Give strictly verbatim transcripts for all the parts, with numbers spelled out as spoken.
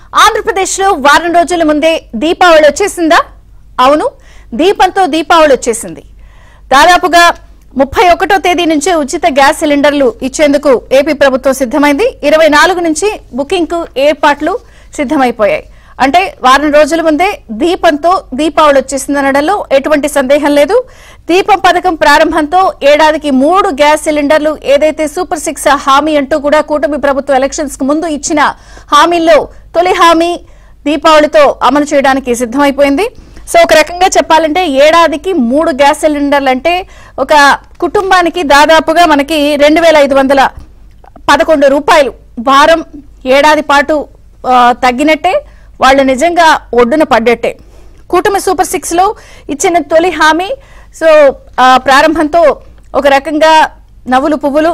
ఆంధ్రప్రదేశ్ లో వారం రోజుల ముందే దీపావళి వచ్చేసిందా? అవును, దీపంతో దీపావళి వచ్చేసింది. దాదాపుగా ముప్పై ఒకటో తేదీ నుంచి ఉచిత గ్యాస్ సిలిండర్లు ఇచ్చేందుకు ఏపీ ప్రభుత్వం సిద్ధమైంది. ఇరవై నాలుగు నుంచి బుకింగ్ కు ఏర్పాట్లు సిద్ధమైపోయాయి. అంటే వారం రోజుల ముందే దీపంతో దీపావళి వచ్చేసిందనడంలో ఎటువంటి సందేహం లేదు. దీపం పథకం ప్రారంభంతో ఏడాదికి మూడు గ్యాస్ సిలిండర్లు ఏదైతే సూపర్ సిక్స్ హామీ అంటూ కూడా కూటమి ప్రభుత్వం ఎలక్షన్స్ కు ముందు ఇచ్చిన హామీల్లో తొలి హామీ దీపావళితో అమలు చేయడానికి సిద్ధమైపోయింది. సో ఒక రకంగా చెప్పాలంటే ఏడాదికి మూడు గ్యాస్ సిలిండర్లు అంటే ఒక కుటుంబానికి దాదాపుగా మనకి రెండు వేల ఐదు వందల పదకొండు రూపాయలు వారం ఏడాది పాటు తగ్గినట్టే, వాళ్ళు నిజంగా ఒడ్డున పడ్డట్టే. కూటమి సూపర్ సిక్స్ లో ఇచ్చిన తొలి హామీ సో ప్రారంభంతో ఒక రకంగా నవ్వులు పువ్వులు,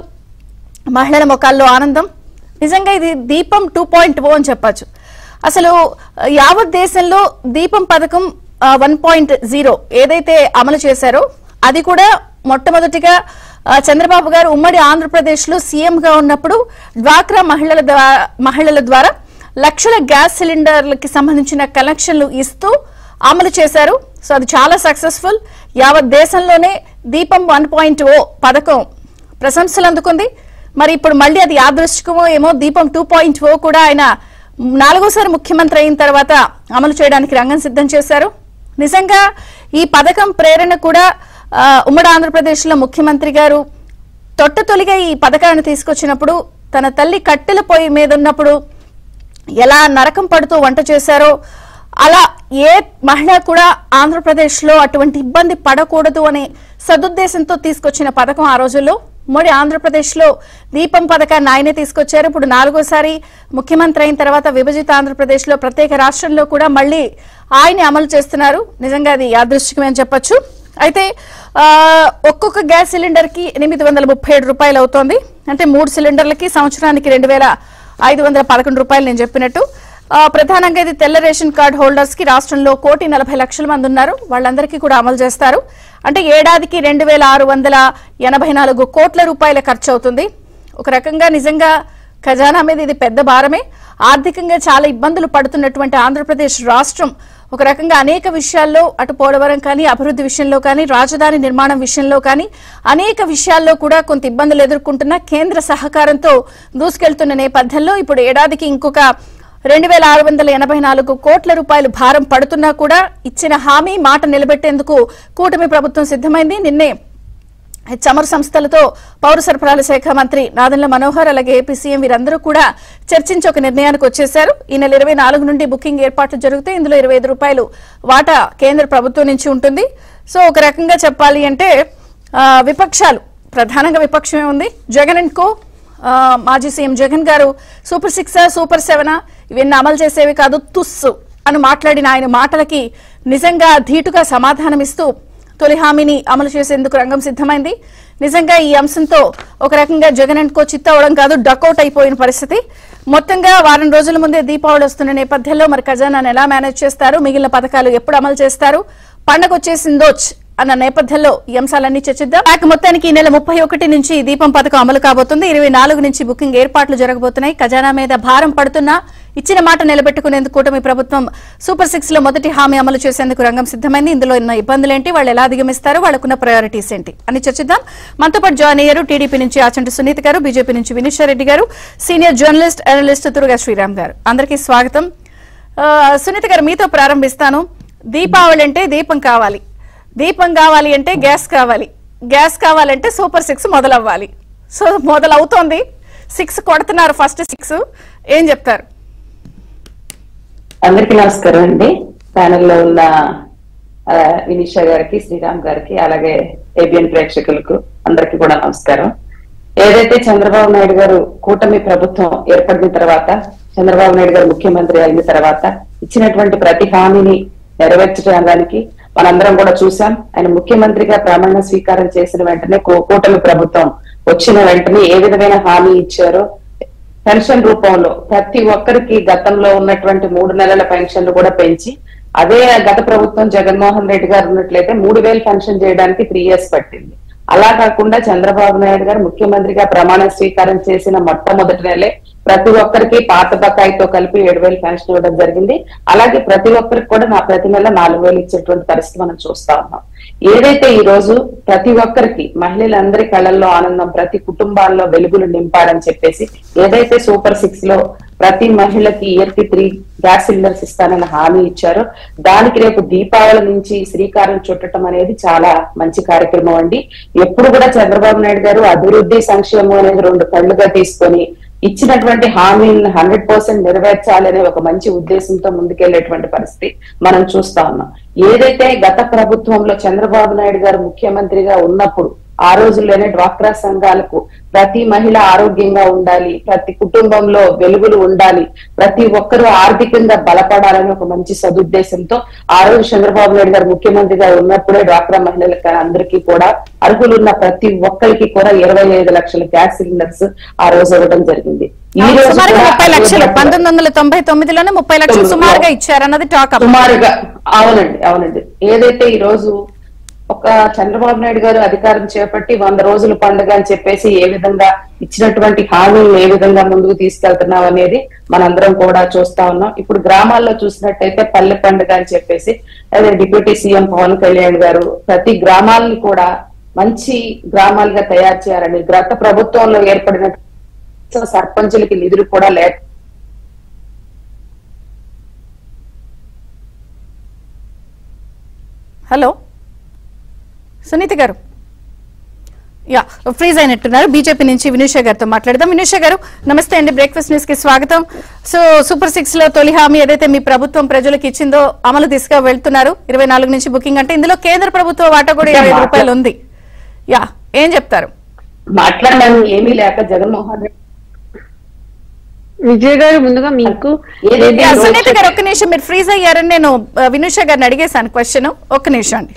మహిళల ముఖాల్లో ఆనందం. నిజంగా ఇది దీపం టూ పాయింట్ ఓ అని చెప్పచ్చు. అసలు యావత్ దేశంలో దీపం పథకం వన్ పాయింట్ జీరో ఏదైతే అమలు చేశారో అది కూడా మొట్టమొదటిగా చంద్రబాబు గారు ఉమ్మడి ఆంధ్రప్రదేశ్ లో సీఎం గా ఉన్నప్పుడు డ్వాక్రా మహిళల మహిళల ద్వారా లక్షల గ్యాస్ సిలిండర్లకి సంబంధించిన కనెక్షన్లు ఇస్తూ అమలు చేశారు. సో అది చాలా సక్సెస్ఫుల్. యావత్ దేశంలోనే దీపం వన్ పాయింట్ ఓ పథకం ప్రశంసలు అందుకుంది. మరి ఇప్పుడు మళ్ళీ అది యాదృష్టికమో ఏమో దీపం టూ పాయింట్ ఓ కూడా ఆయన నాలుగోసారి ముఖ్యమంత్రి అయిన తర్వాత అమలు చేయడానికి రంగం సిద్ధం చేశారు. నిజంగా ఈ పథకం ప్రేరణ కూడా ఉమ్మడి ఆంధ్రప్రదేశ్ లో ముఖ్యమంత్రి గారు తొట్ట తొలిగా ఈ పథకాన్ని తీసుకొచ్చినప్పుడు తన తల్లి కట్టెల పొయ్యి మీద ఉన్నప్పుడు ఎలా నరకం పడుతూ వంట చేశారో అలా ఏ మహిళ కూడా ఆంధ్రప్రదేశ్ లో అటువంటి ఇబ్బంది పడకూడదు అనే సదుద్దేశంతో తీసుకొచ్చిన పథకం ఆ రోజుల్లో. ఉమ్మడి ఆంధ్రప్రదేశ్ లో దీపం పథకాన్ని ఆయనే తీసుకొచ్చారు. ఇప్పుడు నాలుగోసారి ముఖ్యమంత్రి అయిన తర్వాత విభజిత ఆంధ్రప్రదేశ్ లో ప్రత్యేక రాష్ట్రంలో కూడా మళ్ళీ ఆయనే అమలు చేస్తున్నారు. నిజంగా అది యాదృష్టికమే అని చెప్పొచ్చు. అయితే ఒక్కొక్క గ్యాస్ సిలిండర్ కి ఎనిమిది వందల ముప్పై ఏడు రూపాయలు అవుతోంది. అంటే మూడు సిలిండర్లకి సంవత్సరానికి రెండు వేల ఐదు వందల పదకొండు రూపాయలు నేను చెప్పినట్టు. ప్రధానంగా ఇది తెల్ల రేషన్ కార్డు హోల్డర్స్ కి రాష్ట్రంలో కోటి నలభై లక్షల మంది ఉన్నారు, వాళ్ళందరికీ కూడా అమలు చేస్తారు. అంటే ఏడాదికి రెండు వేల ఆరు వందల ఎనభై నాలుగు కోట్ల రూపాయల ఖర్చు అవుతుంది. ఒక రకంగా నిజంగా ఖజానా మీద ఇది పెద్ద భారమే. ఆర్థికంగా చాలా ఇబ్బందులు పడుతున్నటువంటి ఆంధ్రప్రదేశ్ రాష్ట్రం ఒక రకంగా అనేక విషయాల్లో అటు పోలవరం కానీ అభివృద్ధి విషయంలో కానీ రాజధాని నిర్మాణం విషయంలో కానీ అనేక విషయాల్లో కూడా కొంత ఇబ్బందులు ఎదుర్కొంటున్న కేంద్ర సహకారంతో దూసుకెళ్తున్న నేపథ్యంలో ఇప్పుడు ఏడాదికి ఇంకొక రెండు వేల ఆరు వందల ఎనభై నాలుగు కోట్ల రూపాయలు భారం పడుతున్నా కూడా ఇచ్చిన హామీ మాట నిలబెట్టేందుకు కూటమి ప్రభుత్వం సిద్ధమైంది. నిన్నే చమురు సంస్థలతో పౌర సరఫరాల శాఖ మంత్రి నాదెండ్ల మనోహర్ అలాగే ఏపీ సీఎం వీరందరూ కూడా చర్చించి ఒక నిర్ణయానికి వచ్చేశారు. ఈ నెల ఇరవై నాలుగు నుండి బుకింగ్ ఏర్పాట్లు జరుగుతాయి. ఇందులో ఇరవై ఐదు రూపాయలు వాటా కేంద్ర ప్రభుత్వం నుంచి ఉంటుంది. సో ఒక రకంగా చెప్పాలి అంటే విపక్షాలు ప్రధానంగా విపక్షమే ఉంది. జగన్ అండ్ కో మాజీ సీఎం జగన్ గారు సూపర్ సిక్స్ సూపర్ సెవెన్ ఇవన్నీ అమలు చేసేవి కాదు తుస్సు అని మాట్లాడిన ఆయన మాటలకి నిజంగా ధీటుగా సమాధానమిస్తూ తొలి హామీని అమలు చేసేందుకు రంగం సిద్ధమైంది. నిజంగా ఈ అంశంతో ఒక రకంగా జగన్ అండ్ కో చిత్త అవడం కాదు, డకౌట్ అయిపోయిన పరిస్థితి. మొత్తంగా వారం రోజుల ముందే దీపావళి వస్తున్న నేపథ్యంలో మరి ఖజానాను ఎలా మేనేజ్ చేస్తారు, మిగిలిన పథకాలు ఎప్పుడు అమలు చేస్తారు, పండగ వచ్చేసిందోచ్ అన్న నేపథ్యంలో ఈ అంశాలన్నీ చర్చిద్దాం. మొత్తానికి ఈ నెల ముప్పై ఒకటి నుంచి దీపం పథకం అమలు కాబోతుంది. ఇరవై నాలుగు నుంచి బుకింగ్ ఏర్పాట్లు జరగబోతున్నాయి. ఖజానా మీద భారం పడుతున్నా ఇచ్చిన మాట నిలబెట్టుకునేందుకు కూటమి ప్రభుత్వం సూపర్ సిక్స్ లో మొదటి హామీ అమలు చేసేందుకు రంగం సిద్ధమైంది. ఇందులో ఉన్న ఇబ్బందులేంటి, వాళ్ళు ఎలా అధిగమిస్తారు, వాళ్ళకున్న ప్రయారిటీస్ ఏంటి అని చర్చిద్దాం. మనతో పాటు జాయిన్ అయ్యారు టీడీపీ నుంచి ఆచంటి సునీత గారు, బీజేపీ నుంచి Vineeshwar Reddy garu, senior journalist analyst Turuga Sriram garu. అందరికీ స్వాగతం. సునీత గారు, మీతో ప్రారంభిస్తాను. దీపావళి అంటే దీపం కావాలి, దీపం కావాలి అంటే గ్యాస్ కావాలి, గ్యాస్ కావాలంటే సూపర్ సిక్స్ మొదలవ్వాలి. సో మొదలవుతోంది, సిక్స్ కొడుతున్నారు, ఫస్ట్ సిక్స్. ఏం చెప్తారు? అందరికీ నమస్కారం అండి. ప్యానెల్లో ఉన్న వినీషా గారికి, శ్రీరామ్ గారికి, అలాగే ఏబిఎన్ ప్రేక్షకులకు అందరికీ కూడా నమస్కారం. ఏదైతే చంద్రబాబు నాయుడు గారు కూటమి ప్రభుత్వం ఏర్పడిన తర్వాత, చంద్రబాబు నాయుడు గారు ముఖ్యమంత్రి అయిన తర్వాత ఇచ్చినటువంటి ప్రతి హామీని నెరవేర్చడానికి మనందరం కూడా చూసాం. ఆయన ముఖ్యమంత్రిగా ప్రమాణ స్వీకారం చేసిన వెంటనే కూటమి ప్రభుత్వం వచ్చిన వెంటనే ఏ విధమైన హామీ ఇచ్చారో పెన్షన్ రూపంలో ప్రతి ఒక్కరికి గతంలో ఉన్నటువంటి మూడు నెలల పెన్షన్లు కూడా పెంచి, అదే గత ప్రభుత్వం జగన్మోహన్ రెడ్డి గారు ఉన్నట్లయితే మూడు వేలు పెన్షన్ చేయడానికి త్రీ ఇయర్స్ పట్టింది. అలా కాకుండా చంద్రబాబు నాయుడు గారు ముఖ్యమంత్రిగా ప్రమాణ స్వీకారం చేసిన మొట్టమొదటి నెలే ప్రతి ఒక్కరికి పాత బకాయితో కలిపి ఏడు వేలు పెన్షన్ ఇవ్వడం జరిగింది. అలాగే ప్రతి ఒక్కరికి కూడా నా ప్రతి నెల నాలుగు వేలు ఇచ్చేటువంటి పరిస్థితి మనం చూస్తా ఉన్నాం. ఏదైతే ఈ రోజు ప్రతి ఒక్కరికి మహిళలందరి కళ్ళల్లో ఆనందం, ప్రతి కుటుంబాల్లో వెలుగులు నింపాడని చెప్పేసి ఏదైతే సూపర్ సిక్స్ లో ప్రతి మహిళకి ఇయర్ కి త్రీ గ్యాస్ సిలిండర్స్ ఇస్తానని హామీ ఇచ్చారో దానికి రేపు దీపావళి నుంచి శ్రీకారం చుట్టడం అనేది చాలా మంచి కార్యక్రమం అండి. ఎప్పుడు కూడా చంద్రబాబు నాయుడు గారు అభివృద్ధి సంక్షేమం అనేది రెండు కళ్ళుగా తీసుకొని ఇచ్చినటువంటి హామీలను హండ్రెడ్ పర్సెంట్ నెరవేర్చాలనే ఒక మంచి ఉద్దేశంతో ముందుకెళ్లేటువంటి పరిస్థితి మనం చూస్తా ఉన్నాం. ఏదైతే గత ప్రభుత్వంలో చంద్రబాబు నాయుడు గారు ముఖ్యమంత్రిగా ఉన్నప్పుడు ఆ రోజుల్లోనే డ్వాక్రా సంఘాలకు ప్రతి మహిళ ఆరోగ్యంగా ఉండాలి, ప్రతి కుటుంబంలో వెలుగులు ఉండాలి, ప్రతి ఒక్కరూ ఆర్థికంగా బలపడాలని ఒక మంచి సదుద్దేశంతో ఆ రోజు చంద్రబాబు నాయుడు గారు ముఖ్యమంత్రిగా ఉన్నప్పుడే డ్వాక్రా మహిళలకు అందరికీ కూడా అర్హులున్న ప్రతి ఒక్కరికి కూడా ఇరవై ఐదు లక్షల గ్యాస్ సిలిండర్స్ ఆ రోజు ఇవ్వడం జరిగింది. ఈ రోజు ముప్పై లక్షలు పంతొమ్మిది వందల తొంభై తొమ్మిదిలోనే ముప్పై లక్షలు సుమారుగా ఇచ్చారన్నది టాక్. సుమారుగా అవునండి అవునండి ఏదైతే ఈ రోజు ఒక చంద్రబాబు నాయుడు గారు అధికారం చేపట్టి వంద రోజుల పండుగ అని చెప్పేసి ఏ విధంగా ఇచ్చినటువంటి హామీలు ఏ విధంగా ముందుకు తీసుకెళ్తున్నాం అనేది మనందరం కూడా చూస్తా ఉన్నాం. ఇప్పుడు గ్రామాల్లో చూసినట్టయితే పల్లె పండుగ అని చెప్పేసి అదే డిప్యూటీ సీఎం పవన్ కళ్యాణ్ గారు ప్రతి గ్రామాలని కూడా మంచి గ్రామాలుగా తయారు చేయాలని గత ప్రభుత్వంలో ఏర్పడిన సర్పంచులకి నిధులు కూడా లేక హలో సునీత గారు, యా ఫ్రీజ్ అయినట్టున్నారు. బీజేపీ నుంచి వినూష గారితో మాట్లాడదాం. వినూష గారు నమస్తే అండి, బ్రేక్ఫాస్ట్ న్యూస్ కి స్వాగతం. సో సూపర్ సిక్స్ లో తొలి హామీ ఏదైతే మీ ప్రభుత్వం ప్రజలకు ఇచ్చిందో అమలు దిశగా వెళ్తున్నారు. ఇరవై నాలుగు నుంచి బుకింగ్ అంటే ఇందులో కేంద్ర ప్రభుత్వ వాటా కూడా ఇరవై ఐదు రూపాయలు ఉంది. యా ఏం చెప్తారు? మాట్లాడడానికి ఏమీ లేక జగన్మోహన్ రెడ్డి విజయ్ గారు ముందుగా మీకు సునీత గారు ఒక్క నిమిషం, మీరు ఫ్రీజ్ అయ్యారని నేను వినూష గారిని అడిగేశాను క్వశ్చన్. ఒక్క నిమిషం అండి.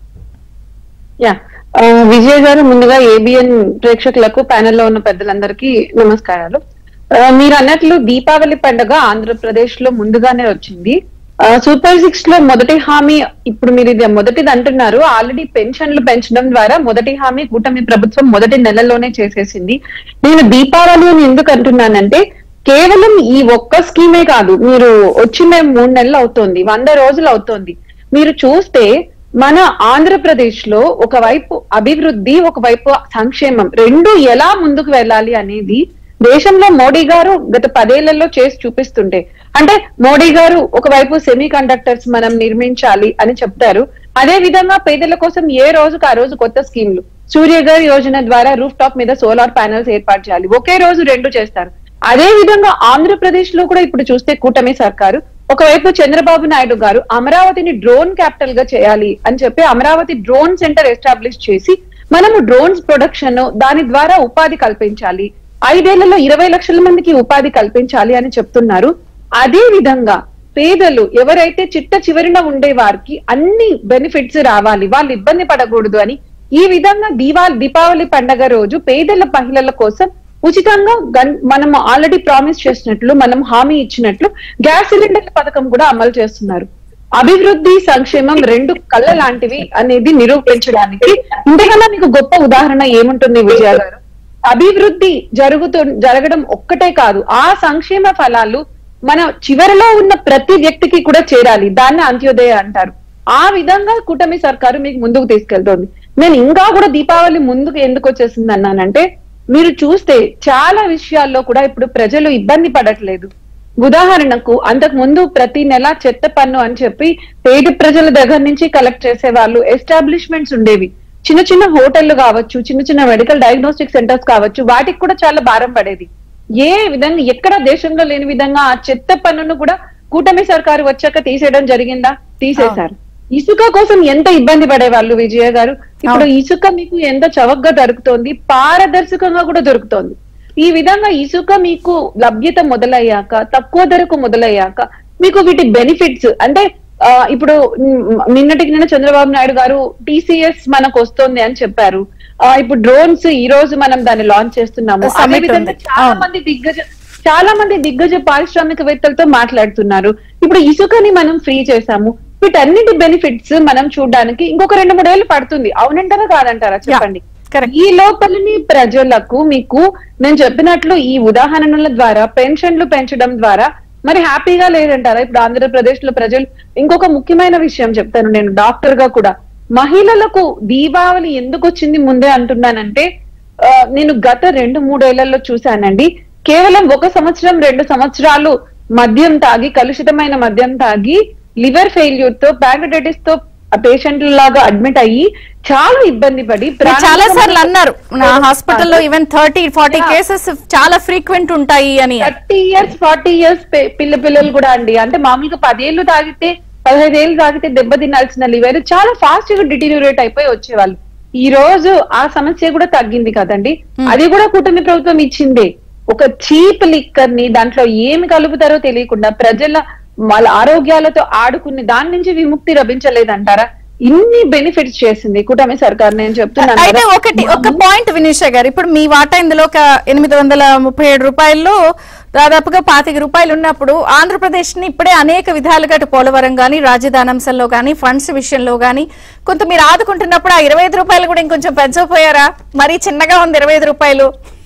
యా విజయ్ గారు ముందుగా ఏబిఎన్ ప్రేక్షకులకు ప్యానెల్లో ఉన్న పెద్దలందరికీ నమస్కారాలు. మీరు అన్నట్లు దీపావళి పండుగ ఆంధ్రప్రదేశ్ లో ముందుగానే వచ్చింది. సూపర్ సిక్స్ లో మొదటి హామీ ఇప్పుడు మీరు ఇది మొదటిది అంటున్నారు. ఆల్రెడీ పెన్షన్లు పెంచడం ద్వారా మొదటి హామీ కూటమి ప్రభుత్వం మొదటి నెలలోనే చేసేసింది. నేను దీపావళి అని ఎందుకు అంటున్నానంటే కేవలం ఈ ఒక్క స్కీమే కాదు, మీరు వచ్చి మేము మూడు నెలలు అవుతోంది, వంద రోజులు అవుతోంది. మీరు చూస్తే మన ఆంధ్రప్రదేశ్ లో ఒకవైపు అభివృద్ధి, ఒకవైపు సంక్షేమం రెండు ఎలా ముందుకు వెళ్ళాలి అనేది దేశంలో మోడీ గారు గత పదేళ్లలో చేసి చూపిస్తుంటే, అంటే మోడీ గారు ఒకవైపు సెమీ కండక్టర్స్ మనం నిర్మించాలి అని చెప్తారు. అదే విధంగా పేదల కోసం ఏ రోజుకు ఆ రోజు కొత్త స్కీమ్లు, సూర్యఘర్ యోజన ద్వారా రూఫ్ టాప్ మీద సోలార్ ప్యానెల్స్ ఏర్పాటు చేయాలి, ఒకే రోజు రెండు చేస్తారు. అదే విధంగా ఆంధ్రప్రదేశ్ లో కూడా ఇప్పుడు చూస్తే కూటమి సర్కారు ఒకవైపు చంద్రబాబు నాయుడు గారు అమరావతిని డ్రోన్ క్యాపిటల్ గా చేయాలి అని చెప్పి అమరావతి డ్రోన్ సెంటర్ ఎస్టాబ్లిష్ చేసి మనము డ్రోన్స్ ప్రొడక్షన్ దాని ద్వారా ఉపాధి కల్పించాలి, ఐదేళ్లలో ఇరవై లక్షల మందికి ఉపాధి కల్పించాలి అని చెప్తున్నారు. అదే విధంగా పేదలు ఎవరైతే చిట్ట చివరిన ఉండే వారికి అన్ని బెనిఫిట్స్ రావాలి, వాళ్ళు ఇబ్బంది పడకూడదు అని ఈ విధంగా దీవాళి దీపావళి పండగ రోజు పేదల మహిళల కోసం ఉచితంగా మనం ఆల్రెడీ ప్రామిస్ చేసినట్లు, మనం హామీ ఇచ్చినట్లు గ్యాస్ సిలిండర్ల పథకం కూడా అమలు చేస్తున్నారు. అభివృద్ధి సంక్షేమం రెండు కళ్ళ లాంటివి అనేది నిరూపించడానికి ఇంతకన్నా మీకు గొప్ప ఉదాహరణ ఏముంటుంది విజయ గారు? అభివృద్ధి జరుగుతూ జరగడం ఒక్కటే కాదు, ఆ సంక్షేమ ఫలాలు మన చివరిలో ఉన్న ప్రతి వ్యక్తికి కూడా చేరాలి, దాన్ని అంత్యోదయ అంటారు. ఆ విధంగా కూటమి సర్కారు మీకు ముందుకు తీసుకెళ్తోంది. నేను ఇంకా కూడా దీపావళి ముందుకు ఎందుకు వచ్చేసింది అన్నానంటే, మీరు చూస్తే చాలా విషయాల్లో కూడా ఇప్పుడు ప్రజలు ఇబ్బంది పడట్లేదు. ఉదాహరణకు అంతకు ముందు ప్రతి నెల చెత్త పన్ను అని చెప్పి పేద ప్రజల దగ్గర నుంచి కలెక్ట్ చేసే వాళ్ళు ఎస్టాబ్లిష్మెంట్స్ ఉండేవి. చిన్న చిన్న హోటళ్లు కావచ్చు, చిన్న చిన్న మెడికల్ డయాగ్నోస్టిక్ సెంటర్స్ కావచ్చు, వాటికి కూడా చాలా భారం పడేది. ఏ విధంగా ఎక్కడ దేశంలో లేని విధంగా ఆ చెత్త పన్నును కూడా కూటమి సర్కారు వచ్చాక తీసేయడం జరిగిందా? తీసేశారు. ఇసుక కోసం ఎంత ఇబ్బంది పడేవాళ్ళు విజయ గారు, ఇప్పుడు ఇసుక మీకు ఎంత చవకగా దొరుకుతోంది, పారదర్శకంగా కూడా దొరుకుతోంది. ఈ విధంగా ఇసుక మీకు లభ్యత మొదలయ్యాక, తక్కువ ధరకు మొదలయ్యాక మీకు వీటి బెనిఫిట్స్ అంటే ఇప్పుడు నిన్నటికి నిన్న చంద్రబాబు నాయుడు గారు టీసీఎస్ మనకు వస్తుంది అని చెప్పారు. ఇప్పుడు డ్రోన్స్ ఈ రోజు మనం దాన్ని లాంచ్ చేస్తున్నాము. అదే విధంగా చాలా మంది దిగ్గజ చాలా మంది దిగ్గజ పారిశ్రామికవేత్తలతో మాట్లాడుతున్నారు. ఇప్పుడు ఇసుకని మనం ఫ్రీ చేశాము. వీటన్నిటి బెనిఫిట్స్ మనం చూడడానికి ఇంకొక రెండు మూడేళ్లు పడుతుంది. అవునంటారా కాదంటారా చెప్పండి? ఈ లోపలని ప్రజలకు మీకు నేను చెప్పినట్లు ఈ ఉదాహరణల ద్వారా పెన్షన్లు పెంచడం ద్వారా మరి హ్యాపీగా లేదంటారా? ఇప్పుడు ఆంధ్రప్రదేశ్ లో ప్రజలు ఇంకొక ముఖ్యమైన విషయం చెప్తాను నేను డాక్టర్ గా కూడా. మహిళలకు దీపావళి ఎందుకు వచ్చింది ముందే అంటున్నానంటే నేను గత రెండు మూడేళ్లలో చూశానండి. కేవలం ఒక సంవత్సరం రెండు సంవత్సరాలు మద్యం తాగి కలుషితమైన మద్యం తాగి లివర్ ఫెయిల్యూర్ తో ప్యాంక్రటైటిస్ తో పేషెంట్ లాగా అడ్మిట్ అయ్యి చాలా ఇబ్బంది పడి చాలా సార్లు అన్నారు నా హాస్పిటల్లో ఈవెన్ థర్టీ ఫార్టీ కేసెస్ చాలా ఫ్రీక్వెంట్ ఉంటాయి అని. థర్టీ ఇయర్స్ ఫార్టీ ఇయర్స్ పిల్ల పిల్లలు కూడా అండి. అంటే మామూలుగా పదేళ్లు తాగితే పదహైదు ఏళ్ళు తాగితే దెబ్బ తినాల్సిన లివర్ చాలా ఫాస్ట్ గా డిటీరియోరేట్ అయిపోయి వచ్చేవాళ్ళు. ఈ రోజు ఆ సమస్య కూడా తగ్గింది కదండి. అది కూడా కూటమి ప్రభుత్వం ఇచ్చింది. ఒక చీప్ లిక్కర్ ని దాంట్లో ఏమి కలుపుతారో తెలియకుండా ప్రజల వాళ్ళ ఆరోగ్యాలతో ఆడుకుని దాని నుంచి విముక్తి లభించలేదంటారా? ఇన్ని బెనిఫిట్స్ చేసింది కూటమి సర్కార్. నేను చెప్తున్నాను అయితే ఒకటి ఒక పాయింట్ వినీషా గారు, ఇప్పుడు మీ వాటా ఇందులో ఒక ఎనిమిది వందల ముప్పై ఏడు రూపాయల్లో దాదాపుగా పాతిక రూపాయలు ఉన్నప్పుడు ఆంధ్రప్రదేశ్ ని ఇప్పుడే అనేక విధాలుగా పోలవరం గానీ రాజధాని అంశంలో గానీ ఫండ్స్ విషయంలో గానీ కొంత మీరు ఆదుకుంటున్నప్పుడు ఆ ఇరవై ఐదు రూపాయలు కూడా ఇంకొంచెం పెంచకపోయారా? మరీ చిన్నగా ఉంది ఇరవై ఐదు రూపాయలు.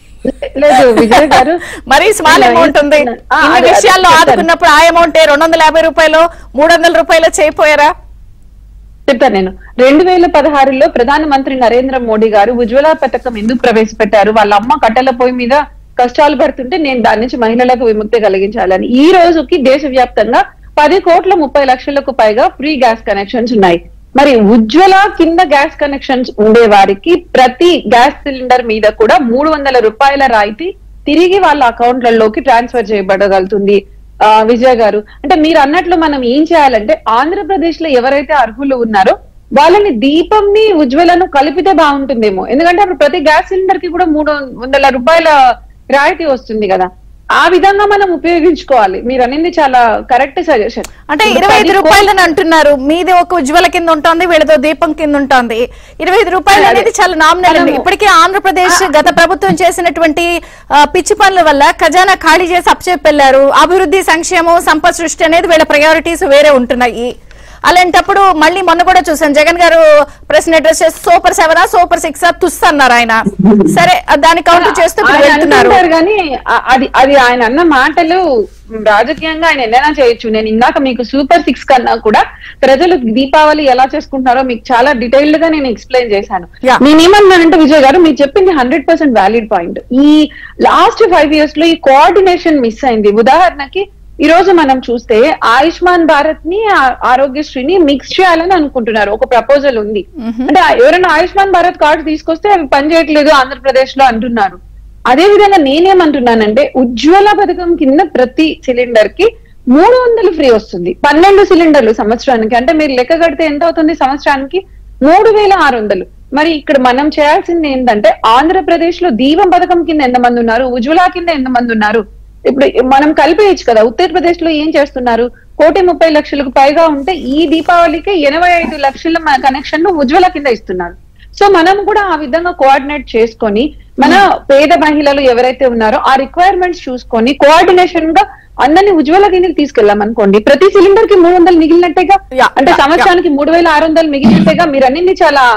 లేదు విజయ్ గారు, మరీ స్మాల్ అమౌంట్ ఉంది. ఇన్ని విషయాల్లో ఆదుకున్నప్పుడు ఆ అమౌంట్ రెండు వందల యాభై రూపాయలు మూడు వందల రూపాయలు చేయపోయారా? చెప్తాను నేను. రెండు వేల పదహారులో ప్రధానమంత్రి నరేంద్ర మోడీ గారు ఉజ్వల పథకం ఎందుకు ప్రవేశపెట్టారు? వాళ్ళ అమ్మ కట్టెల పొయ్యి మీద కష్టాలు పడుతుంటే నేను దాని నుంచి మహిళలకు విముక్తి కలిగించాలని. ఈ రోజుకి దేశవ్యాప్తంగా పది కోట్ల ముప్పై లక్షలకు పైగా ఫ్రీ గ్యాస్ కనెక్షన్స్ ఉన్నాయి. మరి ఉజ్వల కింద గ్యాస్ కనెక్షన్స్ ఉండే వారికి ప్రతి గ్యాస్ సిలిండర్ మీద కూడా మూడు వందల రూపాయల రాయితీ తిరిగి వాళ్ళ అకౌంట్లలోకి ట్రాన్స్ఫర్ చేయబడగలుగుతుంది. ఆ విజయ్ గారు, అంటే మీరు అన్నట్లు మనం ఏం చేయాలంటే ఆంధ్రప్రదేశ్ లో ఎవరైతే అర్హులు ఉన్నారో వాళ్ళని దీపంని ఉజ్వలను కలిపితే బాగుంటుందేమో. ఎందుకంటే అప్పుడు ప్రతి గ్యాస్ సిలిండర్ కి కూడా మూడు వందల రూపాయల రాయితీ వస్తుంది కదా. ఆ విధంగా మనం ఉపయోగించుకోవాలి. మీరు అనేది చాలా కరెక్ట్ సజెషన్. అంటే ఇరవై ఐదు రూపాయలని అంటున్నారు, మీది ఒక ఉజ్వల కింద ఉంటుంది, వీళ్ళతో దీపం కింద ఉంటుంది. ఇరవై ఐదు రూపాయలు అనేది చాలా నామినల్ అండి. ఇప్పటికే ఆంధ్రప్రదేశ్ గత ప్రభుత్వం చేసినటువంటి పిచ్చి పనుల వల్ల ఖజానా ఖాళీ చేసి అప్పచెప్పెళ్లారు. అభివృద్ధి సంక్షేమం సంపద సృష్టి అనేది వీళ్ళ ప్రయారిటీస్ వేరే ఉంటున్నాయి. అలాంటప్పుడు మళ్ళీ మొన్న కూడా చూసాం జగన్ గారు ప్రశ్న అడ్రస్ చేసి సూపర్ సెవెనా సూపర్ సిక్స్ తుస్ అన్నారు ఆయన. సరే దాన్ని కౌంటర్ చేస్తూ వెళ్తున్నారు కానీ అది అది ఆయన అన్న మాటలు రాజకీయంగా ఆయన ఎన్నైనా చేయొచ్చు. నేను ఇందాక మీకు సూపర్ సిక్స్ కన్నా కూడా ప్రజలు దీపావళి ఎలా చేసుకుంటున్నారో మీకు చాలా డీటెయిల్డ్ గా నేను ఎక్స్ప్లెయిన్ చేశాను. నేనేమన్నానంటే విజయ్ గారు మీరు చెప్పింది హండ్రెడ్ పర్సెంట్ వ్యాలిడ్ పాయింట్. ఈ లాస్ట్ ఫైవ్ ఇయర్స్ లో ఈ కోఆర్డినేషన్ మిస్ అయింది. ఉదాహరణకి ఈ రోజు మనం చూస్తే ఆయుష్మాన్ భారత్ ని ఆరోగ్యశ్రీని మిక్స్ చేయాలని అనుకుంటున్నారు. ఒక ప్రపోజల్ ఉంది. అంటే ఎవరైనా ఆయుష్మాన్ భారత్ కార్డు తీసుకొస్తే అవి పనిచేయట్లేదు ఆంధ్రప్రదేశ్ లో అంటున్నారు. అదే విధంగా నేనేమంటున్నానంటే ఉజ్వల పథకం కింద ప్రతి సిలిండర్ కి మూడు వందలు ఫ్రీ వస్తుంది. పన్నెండు సిలిండర్లు సంవత్సరానికి. అంటే మీరు లెక్క కడితే ఎంత అవుతుంది సంవత్సరానికి? మూడు వేల ఆరు వందలు. మరి ఇక్కడ మనం చేయాల్సింది ఏంటంటే ఆంధ్రప్రదేశ్ లో దీపం పథకం కింద ఎంతమంది ఉన్నారు, ఉజ్వల కింద ఎంతమంది ఉన్నారు, ఇప్పుడు మనం కలిపేయచ్చు కదా. ఉత్తరప్రదేశ్ లో ఏం చేస్తున్నారు? కోటి ముప్పై లక్షలకు పైగా ఉంటే ఈ దీపావళికి ఎనభై ఐదు లక్షల కనెక్షన్ ఉజ్వల కింద ఇస్తున్నారు. సో మనం కూడా ఆ విధంగా కోఆర్డినేట్ చేసుకొని మన పేద మహిళలు ఎవరైతే ఉన్నారో ఆ రిక్వైర్మెంట్స్ చూసుకొని కోఆర్డినేషన్ గా అందరినీ ఉజ్వల కిందకి తీసుకెళ్ళాం అనుకోండి, ప్రతి సిలిండర్ కి మూడు వందలు మిగిలినట్టేగా. అంటే సంవత్సరానికి మూడు వేల ఆరు వందలు మిగిలినట్టేగా. మీరు అన్ని చాలా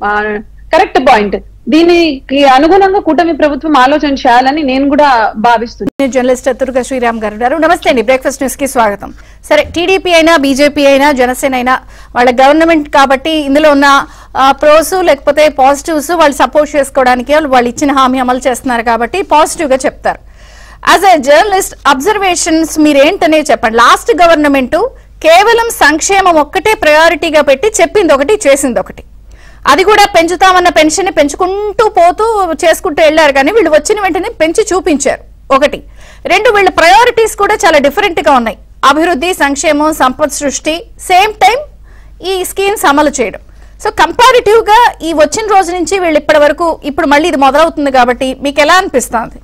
కరెక్ట్ పాయింట్. దీనికి అనుగుణంగా కూటమి ప్రభుత్వం ఆలోచన చేయాలని నేను కూడా భావిస్తున్నాను. జర్నలిస్ట్ తుర్గ శ్రీరామ్ గారు నమస్తే అండి, బ్రేక్ఫాస్ట్ న్యూస్ కి స్వాగతం. సరే, టీడీపీ అయినా బీజేపీ అయినా జనసేన అయినా వాళ్ళ గవర్నమెంట్ కాబట్టి ఇందులో ఉన్న ప్రోస్ లేకపోతే పాజిటివ్స్ వాళ్ళు సపోర్ట్ చేసుకోవడానికి వాళ్ళు ఇచ్చిన హామీ అమలు చేస్తున్నారు కాబట్టి పాజిటివ్ గా చెప్తారు. యాజ్ ఎ జర్నలిస్ట్ అబ్జర్వేషన్స్ మీరేంటనే చెప్పండి. లాస్ట్ గవర్నమెంట్ కేవలం సంక్షేమం ఒక్కటే ప్రయారిటీగా పెట్టి చెప్పింది ఒకటి చేసింది ఒకటి. అది కూడా పెంచుతామన్న పెన్షన్ ని పెంచుకుంటూ పోతూ చేసుకుంటూ వెళ్లారు కానీ వీళ్ళు వచ్చిన వెంటనే పెంచి చూపించారు ఒకటి. రెండు, వీళ్ళ ప్రయారిటీస్ కూడా చాలా డిఫరెంట్ గా ఉన్నాయి. అభివృద్ధి సంక్షేమం సంపద సృష్టి సేమ్ టైం ఈ స్కీమ్స్ అమలు చేయడం. సో కంపారిటివ్ గా ఈ వచ్చిన రోజు నుంచి వీళ్ళు ఇప్పటి వరకు ఇప్పుడు మళ్ళీ ఇది మొదలవుతుంది కాబట్టి మీకు ఎలా అనిపిస్తుంది?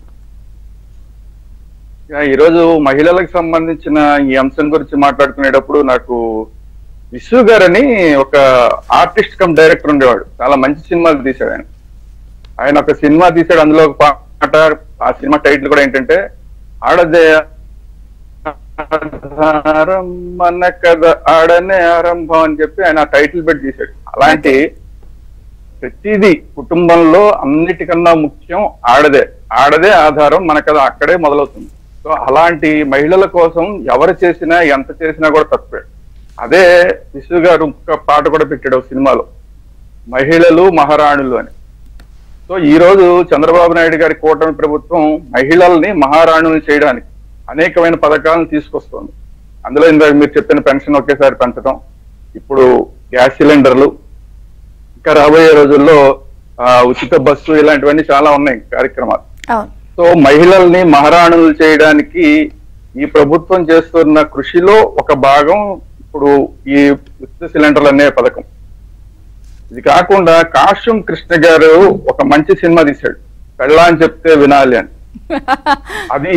ఈ రోజు మహిళలకు సంబంధించిన ఈ అంశం గురించి మాట్లాడుకునేటప్పుడు నాకు విశ్వ గారు అని ఒక ఆర్టిస్ట్ కమ్ డైరెక్టర్ ఉండేవాడు. చాలా మంచి సినిమాలు తీశాడు ఆయన. ఆయన ఒక సినిమా తీశాడు, అందులో ఒక పాట, ఆ సినిమా టైటిల్ కూడా ఏంటంటే ఆడదే మన కథ ఆడనే ఆరంభం అని చెప్పి ఆయన టైటిల్ పెట్టి తీశాడు. అలాంటి ప్రతిదీ కుటుంబంలో అన్నిటికన్నా ముఖ్యం ఆడదే. ఆడదే ఆధారం, మనకు అది అక్కడే మొదలవుతుంది. సో అలాంటి మహిళల కోసం ఎవరు చేసినా ఎంత చేసినా కూడా తప్పే. అదే విశ్వ గారు ఒక పాట కూడా పెట్టాడు సినిమాలో, మహిళలు మహారాణులు అని. సో ఈ రోజు చంద్రబాబు నాయుడు గారి కూటమి ప్రభుత్వం మహిళల్ని మహారాణులు చేయడానికి అనేకమైన పథకాలను తీసుకొస్తుంది. అందులో ఇందాక మీరు చెప్పిన పెన్షన్ ఒకేసారి పెంచడం, ఇప్పుడు గ్యాస్ సిలిండర్లు, ఇంకా రాబోయే రోజుల్లో ఆ ఉచిత బస్సు, ఇలాంటివన్నీ చాలా ఉన్నాయి కార్యక్రమాలు. సో మహిళల్ని మహారాణులు చేయడానికి ఈ ప్రభుత్వం చేస్తున్న కృషిలో ఒక భాగం ఇప్పుడు ఈ ఉచిత సిలిండర్లు అనే పథకం. ఇది కాకుండా కాశ్యం కృష్ణ గారు ఒక మంచి సినిమా తీశాడు, పెళ్ళా అని చెప్తే వినాలి అని. అది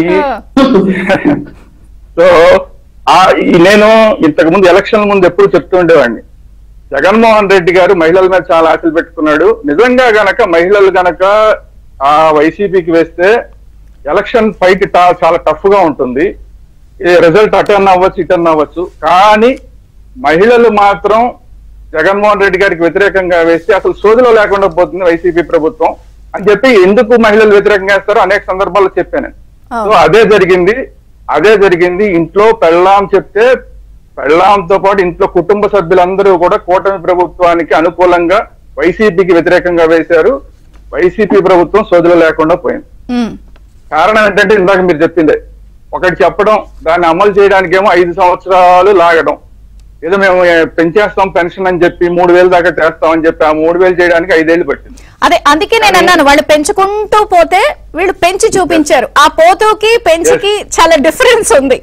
సో ఆ నేను ఇంతకు ముందు ఎలక్షన్ ముందు ఎప్పుడు చెప్తూ ఉండేవాడిని, జగన్మోహన్ రెడ్డి గారు మహిళల మీద చాలా ఆశలు పెట్టుకున్నాడు. నిజంగా గనక మహిళలు గనక ఆ వైసీపీకి వేస్తే ఎలక్షన్ ఫైట్ చాలా టఫ్ గా ఉంటుంది. రిజల్ట్ అటర్న్ అవ్వచ్చు ఇటర్న్ అవ్వచ్చు. కానీ మహిళలు మాత్రం జగన్మోహన్ రెడ్డి గారికి వ్యతిరేకంగా వేస్తే అసలు సోదిలో లేకుండా పోతుంది వైసీపీ ప్రభుత్వం అని చెప్పి, ఎందుకు మహిళలు వ్యతిరేకంగా వేస్తారో అనేక సందర్భాల్లో చెప్పాను. సో అదే జరిగింది అదే జరిగింది ఇంట్లో పెళ్ళాం చెప్తే పెళ్ళాంతో పాటు ఇంట్లో కుటుంబ సభ్యులందరూ కూడా కూటమి ప్రభుత్వానికి అనుకూలంగా వైసీపీకి వ్యతిరేకంగా వేశారు. వైసీపీ ప్రభుత్వం సోదలు లేకుండా పోయింది. కారణం ఏంటంటే ఇందాక మీరు చెప్పిందే, ఒకటి చెప్పడం, దాన్ని అమలు చేయడానికేమో ఐదు సంవత్సరాలు లాగడం. ఏదో మేము పెంచేస్తాం పెన్షన్ అని చెప్పి మూడు వేలు దాకా చేస్తామని చెప్పి ఆ మూడు వేలు చేయడానికి ఐదేళ్లు పట్టింది. అదే అందుకే నేను అన్నాను, వాళ్ళు పెంచుకుంటూ పోతే వీళ్ళు పెంచి చూపించారు. ఆ పోతుకి పెంచికి చాలా డిఫరెన్స్ ఉంది.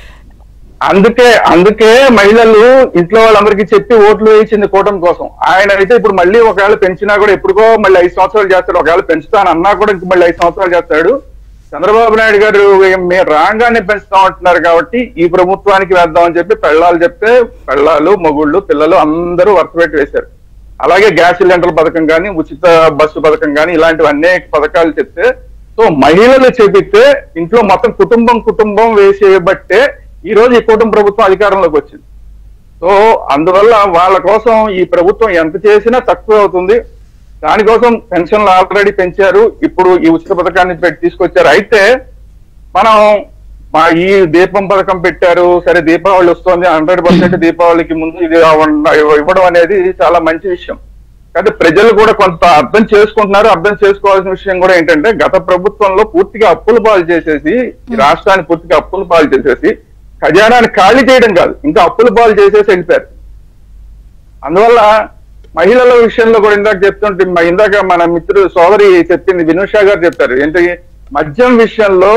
అందుకే అందుకే మహిళలు ఇంట్లో వాళ్ళందరికీ చెప్పి ఓట్లు వేయించింది కూటమి కోసం. ఆయన అయితే ఇప్పుడు మళ్ళీ ఒకవేళ పెంచినా కూడా ఎప్పుడుకో మళ్ళీ ఐదు సంవత్సరాలు చేస్తాడు. ఒకవేళ పెంచుతాను అన్నా కూడా ఇంక మళ్ళీ ఐదు సంవత్సరాలు చేస్తాడు. చంద్రబాబు నాయుడు గారు మీరు రాగానే పెంచుతాం అంటున్నారు కాబట్టి ఈ ప్రభుత్వానికి వేద్దామని చెప్పి పెళ్ళాలు చెప్తే పెళ్ళాలు మొగుళ్ళు పిల్లలు అందరూ వరుస పెట్టి వేశారు. అలాగే గ్యాస్ సిలిండర్ పథకం కానీ ఉచిత బస్సు పథకం కానీ ఇలాంటివి అనేక పథకాలు చెప్తే, సో మహిళలు చెబితే ఇంట్లో మొత్తం కుటుంబం కుటుంబం వేసేయబట్టే ఈ రోజు ఈ కూటమి ప్రభుత్వం అధికారంలోకి వచ్చింది. సో అందువల్ల వాళ్ళ కోసం ఈ ప్రభుత్వం ఎంత చేసినా తక్కువ అవుతుంది. దానికోసం పెన్షన్లు ఆల్రెడీ పెంచారు, ఇప్పుడు ఈ ఉచిత పథకాన్ని పెట్టి తీసుకొచ్చారు. అయితే మనం మా ఈ దీపం పథకం పెట్టారు, సరే దీపావళి వస్తుంది, హండ్రెడ్ పర్సెంట్ దీపావళికి ముందు ఇది ఇవ్వడం అనేది చాలా మంచి విషయం. కానీ ప్రజలు కూడా కొంత అర్థం చేసుకుంటున్నారు. అర్థం చేసుకోవాల్సిన విషయం కూడా ఏంటంటే, గత ప్రభుత్వంలో పూర్తిగా అప్పులు పాలు చేసేసి ఈ రాష్ట్రాన్ని పూర్తిగా అప్పులు పాలు చేసేసి ఖజానాన్ని ఖాళీ చేయడం కాదు, ఇంకా అప్పులు పాలు చేసేసి వెళ్ళిపోయారు. అందువల్ల మహిళల విషయంలో కూడా ఇందాక చెప్తుంటే ఇందాక మన మిత్రుడు సోదరి చెప్పింది, వినుషా గారు చెప్పారు ఏంటి, మద్యం విషయంలో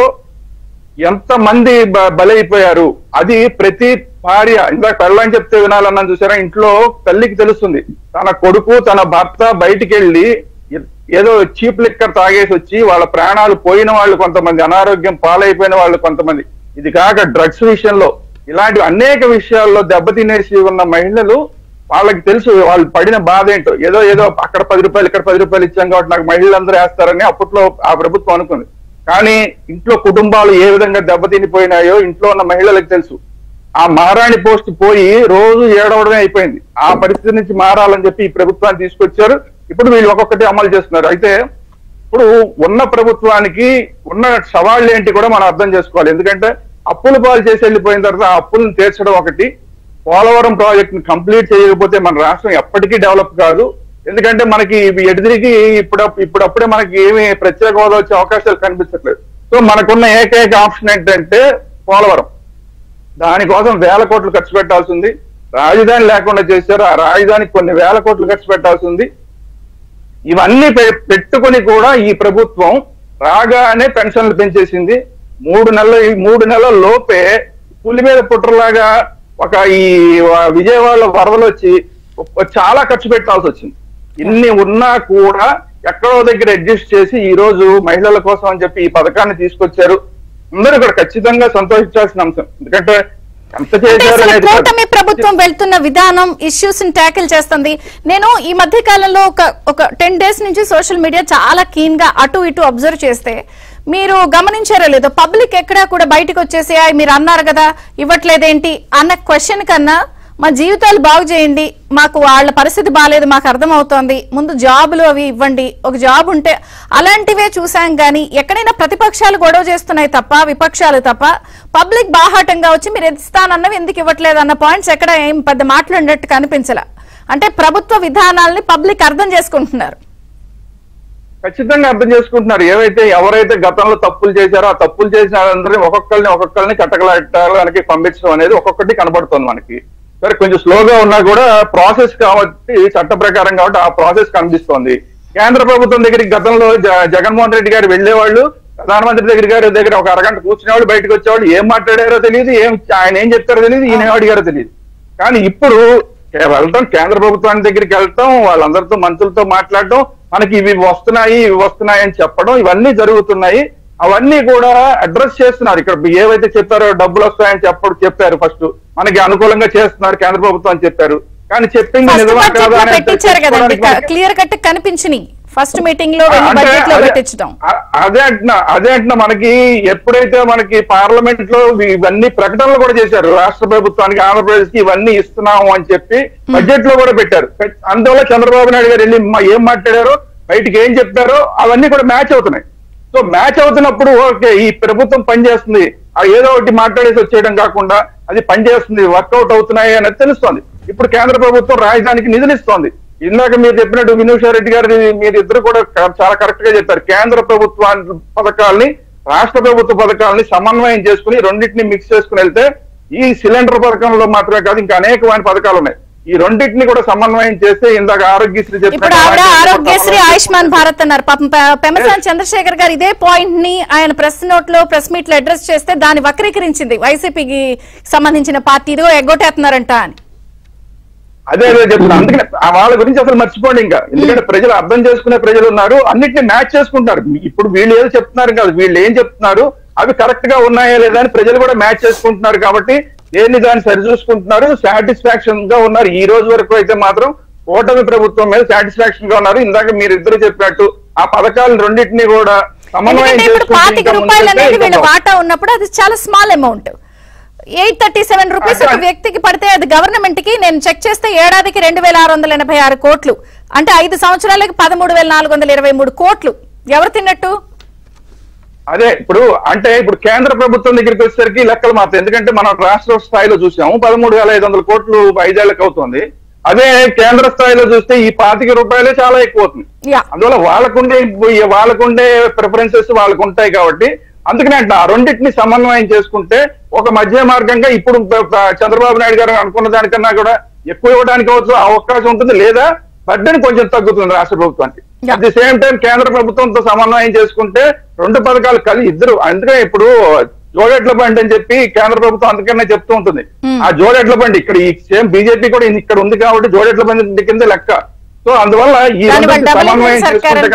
ఎంత మంది బలైపోయారు. అది ప్రతి భార్య, ఇందాక పెళ్ళని చెప్తే వినాలన్నాను చూసారా, ఇంట్లో తల్లికి తెలుస్తుంది తన కొడుకు తన భర్త బయటికి వెళ్ళి ఏదో చీప్ లిక్కర్ తాగేసి వచ్చి వాళ్ళ ప్రాణాలు పోయిన వాళ్ళు కొంతమంది, అనారోగ్యం పాలైపోయిన వాళ్ళు కొంతమంది, ఇది కాక డ్రగ్స్ విషయంలో ఇలాంటి అనేక విషయాల్లో దెబ్బతినేసి ఉన్న మహిళలు, వాళ్ళకి తెలుసు వాళ్ళు పడిన బాధ ఏంటో. ఏదో ఏదో అక్కడ పది రూపాయలు ఇక్కడ పది రూపాయలు ఇచ్చాం కాబట్టి నాకు మహిళలందరూ వేస్తారని అప్పట్లో ఆ ప్రభుత్వం అనుకుంది. కానీ ఇంట్లో కుటుంబాలు ఏ విధంగా దెబ్బతినిపోయినాయో ఇంట్లో ఉన్న మహిళలకు తెలుసు. ఆ మహారాణి పోస్ట్ పోయి రోజు ఏడవడమే అయిపోయింది. ఆ పరిస్థితి నుంచి మారాలని చెప్పి ఈ ప్రభుత్వాన్ని తీసుకొచ్చారు. ఇప్పుడు వీళ్ళు ఒక్కొక్కటి అమలు చేస్తున్నారు. అయితే ఇప్పుడు ఉన్న ప్రభుత్వానికి ఉన్న సవాళ్ళు ఏంటి కూడా మనం అర్థం చేసుకోవాలి. ఎందుకంటే అప్పులు పాలు చేసి వెళ్ళిపోయిన తర్వాత ఆ అప్పులను తీర్చడం ఒకటి, పోలవరం ప్రాజెక్ట్ ని కంప్లీట్ చేయకపోతే మన రాష్ట్రం ఎప్పటికీ డెవలప్ కాదు. ఎందుకంటే మనకి ఎదురికి ఇప్పుడు ఇప్పుడప్పుడే మనకి ఏమి ప్రత్యేక హోదా వచ్చే అవకాశాలు కనిపించట్లేదు. సో మనకున్న ఏకైక ఆప్షన్ ఏంటంటే పోలవరం. దానికోసం వేల కోట్లు ఖర్చు పెట్టాల్సి ఉంది. రాజధాని లేకుండా చేశారు, ఆ రాజధానికి కొన్ని వేల కోట్లు ఖర్చు పెట్టాల్సి ఉంది. ఇవన్నీ పెట్టుకుని కూడా ఈ ప్రభుత్వం రాగానే పెన్షన్లు పెంచేసింది. మూడు నెలల మూడు నెలల లోపే పులి మీద పుట్టలాగా ఒక ఈ విజయవాడలో వరదలు వచ్చి చాలా ఖర్చు పెట్టాల్సి వచ్చింది. ఇన్ని ఉన్నా కూడా ఎక్కడో దగ్గర అడ్జస్ట్ చేసి ఈ రోజు మహిళల కోసం అని చెప్పి ఈ పథకాన్ని తీసుకొచ్చారు. అందరూ కూడా ఖచ్చితంగా సంతోషించాల్సిన అంశం. ఎందుకంటే ఎంత చేశారు అనేది, కూటమి ప్రభుత్వం వెళ్తున్న విధానం ఇష్యూస్ ని ట్యాకిల్ చేస్తుంది. నేను ఈ మధ్య కాలంలో ఒక ఒక టెన్ డేస్ నుంచి సోషల్ మీడియా చాలా కీన్ గా అటు ఇటు అబ్జర్వ్ చేస్తే, మీరు గమనించారో లేదో, పబ్లిక్ ఎక్కడా కూడా బయటకు వచ్చేసి మీరు అన్నారు కదా ఇవ్వట్లేదేంటి అన్న క్వశ్చన్ కన్నా మా జీవితాలు బాగు చేయండి, మాకు వాళ్ళ పరిస్థితి బాగాలేదు, మాకు అర్థమవుతోంది, ముందు జాబులు అవి ఇవ్వండి, ఒక జాబ్ ఉంటే అలాంటివే చూసాం. కానీ ఎక్కడైనా ప్రతిపక్షాలు గొడవ చేస్తున్నాయి తప్ప, విపక్షాలు తప్ప పబ్లిక్ బాహాటంగా వచ్చి మీరు ఇస్తానన్నవి ఎందుకు ఇవ్వట్లేదు అన్న పాయింట్స్ ఎక్కడ ఏం పెద్ద మాట్లాడినట్టు కనిపించలా. అంటే ప్రభుత్వ విధానాలని పబ్లిక్ అర్థం చేసుకుంటున్నారు. ఖచ్చితంగా అర్థం చేసుకుంటున్నారు. ఏవైతే ఎవరైతే గతంలో తప్పులు చేశారో ఆ తప్పులు చేసిన వాళ్ళందరినీ ఒక్కొక్కరిని ఒక్కొక్కరిని కట్టకలాటానికి పంపించడం అనేది ఒక్కొక్కటి కనబడుతుంది మనకి. సరే కొంచెం స్లోగా ఉన్నా కూడా ప్రాసెస్ కాబట్టి, చట్ట ప్రకారం కాబట్టి ఆ ప్రాసెస్ కనిపిస్తోంది. కేంద్ర ప్రభుత్వం దగ్గరికి గతంలో జగన్మోహన్ రెడ్డి గారు వెళ్లేవాళ్ళు, ప్రధానమంత్రి దగ్గర గారి దగ్గర ఒక అరగంట కూర్చునేవాళ్ళు, బయటకు వచ్చేవాళ్ళు, ఏం మాట్లాడారో తెలియదు, ఏం ఆయన ఏం చెప్తారో తెలియదు, ఈయన అడిగారో తెలియదు. కానీ ఇప్పుడు వెళ్తాం, కేంద్ర ప్రభుత్వానికి దగ్గరికి వెళ్తాం, వాళ్ళందరితో మంత్రులతో మాట్లాడటం, మనకి ఇవి వస్తున్నాయి ఇవి వస్తున్నాయి అని చెప్పడం, ఇవన్నీ జరుగుతున్నాయి. అవన్నీ కూడా అడ్రస్ చేస్తున్నారు. ఇక్కడ ఏవైతే చెప్పారో డబ్బులు వస్తాయని చెప్పడం చెప్పారు, ఫస్ట్ మనకి అనుకూలంగా చేస్తున్నారు కేంద్ర ప్రభుత్వం అని చెప్పారు. కానీ చెప్పింది నిజమా కాదా క్లియర్ కట్ కనిపించింది ఫస్ట్ మీటింగ్ లో బడ్జెట్ లో పెట్టించడం. అదే అంటున్నా అదే అంటున్నా మనకి ఎప్పుడైతే మనకి పార్లమెంట్ లో ఇవన్నీ ప్రకటనలు కూడా చేశారు, రాష్ట్ర ప్రభుత్వానికి ఆంధ్రప్రదేశ్ కి ఇవన్నీ ఇస్తున్నాము అని చెప్పి బడ్జెట్ లో కూడా పెట్టారు. అందువల్ల చంద్రబాబు నాయుడు గారు వెళ్ళి ఏం మాట్లాడారో, బయటికి ఏం చెప్పారో అవన్నీ కూడా మ్యాచ్ అవుతున్నాయి. సో మ్యాచ్ అవుతున్నప్పుడు ఓకే, ఈ ప్రభుత్వం పనిచేస్తుంది, ఏదో ఒకటి మాట్లాడేసి వచ్చేయడం కాకుండా అది పనిచేస్తుంది, వర్కౌట్ అవుతున్నాయి అనేది తెలుస్తోంది. ఇప్పుడు కేంద్ర ప్రభుత్వం రాజధానికి నిధులు ఇస్తోంది. ఇందాక మీరు చెప్పినట్టు వినూషా రెడ్డి గారు మీరు ఇద్దరు కూడా చాలా కరెక్ట్ గా చెప్పారు. కేంద్ర ప్రభుత్వ పథకాలని రాష్ట్ర ప్రభుత్వ పథకాలని సమన్వయం చేసుకుని రెండింటిని మిక్స్ చేసుకుని వెళ్తే ఈ సిలిండర్ పథకంలో మాత్రమే కాదు, ఇంకా అనేకమైన పథకాలు ఉన్నాయి. ఈ రెండింటిని కూడా సమన్వయం చేస్తే ఇందాక ఆరోగ్యశ్రీ ఇప్పుడు ఆవిడ ఆరోగ్యశ్రీ ఆయుష్మాన్ భారత్ అన్నారు. పాపం పెమ్మసాని చంద్రశేఖర్ గారు ఇదే పాయింట్ ని ఆయన ప్రెస్ నోట్ లో ప్రెస్ మీట్ లో అడ్రస్ చేస్తే దాన్ని వక్రీకరించింది వైసీపీకి సంబంధించిన పార్టీ, ఇదిగో ఎగ్గొట్టేస్తున్నారంట అని. అదే అదే చెప్తున్నా. అందుకనే వాళ్ళ గురించి అసలు మర్చిపోండి ఇంకా, ఎందుకంటే ప్రజలు అర్థం చేసుకునే ప్రజలు ఉన్నారు, అన్నిటిని మ్యాచ్ చేసుకుంటారు. ఇప్పుడు వీళ్ళు ఏదో చెప్తున్నారు కాదు, వీళ్ళు ఏం చెప్తున్నారు అవి కరెక్ట్ గా ఉన్నాయా లేదా అని ప్రజలు కూడా మ్యాచ్ చేసుకుంటున్నారు. కాబట్టి దేన్ని దాన్ని సరి చూసుకుంటున్నారు, సాటిస్ఫాక్షన్ గా ఉన్నారు. ఈ రోజు వరకు అయితే మాత్రం కూటమి ప్రభుత్వం మీద సాటిస్ఫాక్షన్ గా ఉన్నారు. ఇందాక మీరు ఇద్దరు చెప్పినట్టు ఆ పథకాలు రెండింటినీ కూడా సమన్వయం చేసుకుంటూ వాటా ఉన్నప్పుడు అది చాలా small amount, eight thirty seven rupees ఒక వ్యక్తికి పడితే అది గవర్నమెంట్ కి నేను చెక్ చేస్తే ఏడాదికి రెండు వేల ఆరు వందల ఎనభై ఆరు కోట్లు అంటే ఐదు సంవత్సరాలకి పదమూడు వేల నాలుగు వందల ఇరవై మూడు కోట్లు ఎవరు తిన్నట్టు? అదే ఇప్పుడు అంటే ఇప్పుడు కేంద్ర ప్రభుత్వం దగ్గరికి వచ్చేసరికి లెక్కలు మాత్రం, ఎందుకంటే మనం రాష్ట్ర స్థాయిలో చూసాము పదమూడు వేల ఐదు వందల కోట్లు ఐదేళ్లకు అవుతుంది. అదే కేంద్ర స్థాయిలో చూస్తే ఈ పాతిక రూపాయలే చాలా ఎక్కువ అవుతుంది. అందువల్ల వాళ్ళకుండే వాళ్ళకుండే ప్రిఫరెన్సెస్ వాళ్ళకు ఉంటాయి. కాబట్టి అందుకనే అంటే ఆ రెండింటిని సమన్వయం చేసుకుంటే ఒక మధ్య మార్గంగా ఇప్పుడు చంద్రబాబు నాయుడు గారు అనుకున్న దానికన్నా కూడా ఎక్కువ ఇవ్వడానికి అవకాశం ఉంటుంది, లేదా బడ్జెట్ కొంచెం తగ్గుతుంది రాష్ట్ర ప్రభుత్వానికి. అట్ ది సేమ్ టైం కేంద్ర ప్రభుత్వంతో సమన్వయం చేసుకుంటే రెండు పథకాలు కలిసి ఇద్దరు, అందుకనే ఇప్పుడు జోడెడ్ల బండి అని చెప్పి కేంద్ర ప్రభుత్వం అందుకనే చెప్తూ ఉంటుంది. ఆ జోడెడ్ల బండి ఇక్కడ ఈ సేమ్ బీజేపీ కూడా ఇక్కడ ఉంది కాబట్టి జోడెడ్ల బండి కింద లెక్క. సో అందువల్ల ఈ సమన్వయం చేసుకుంటే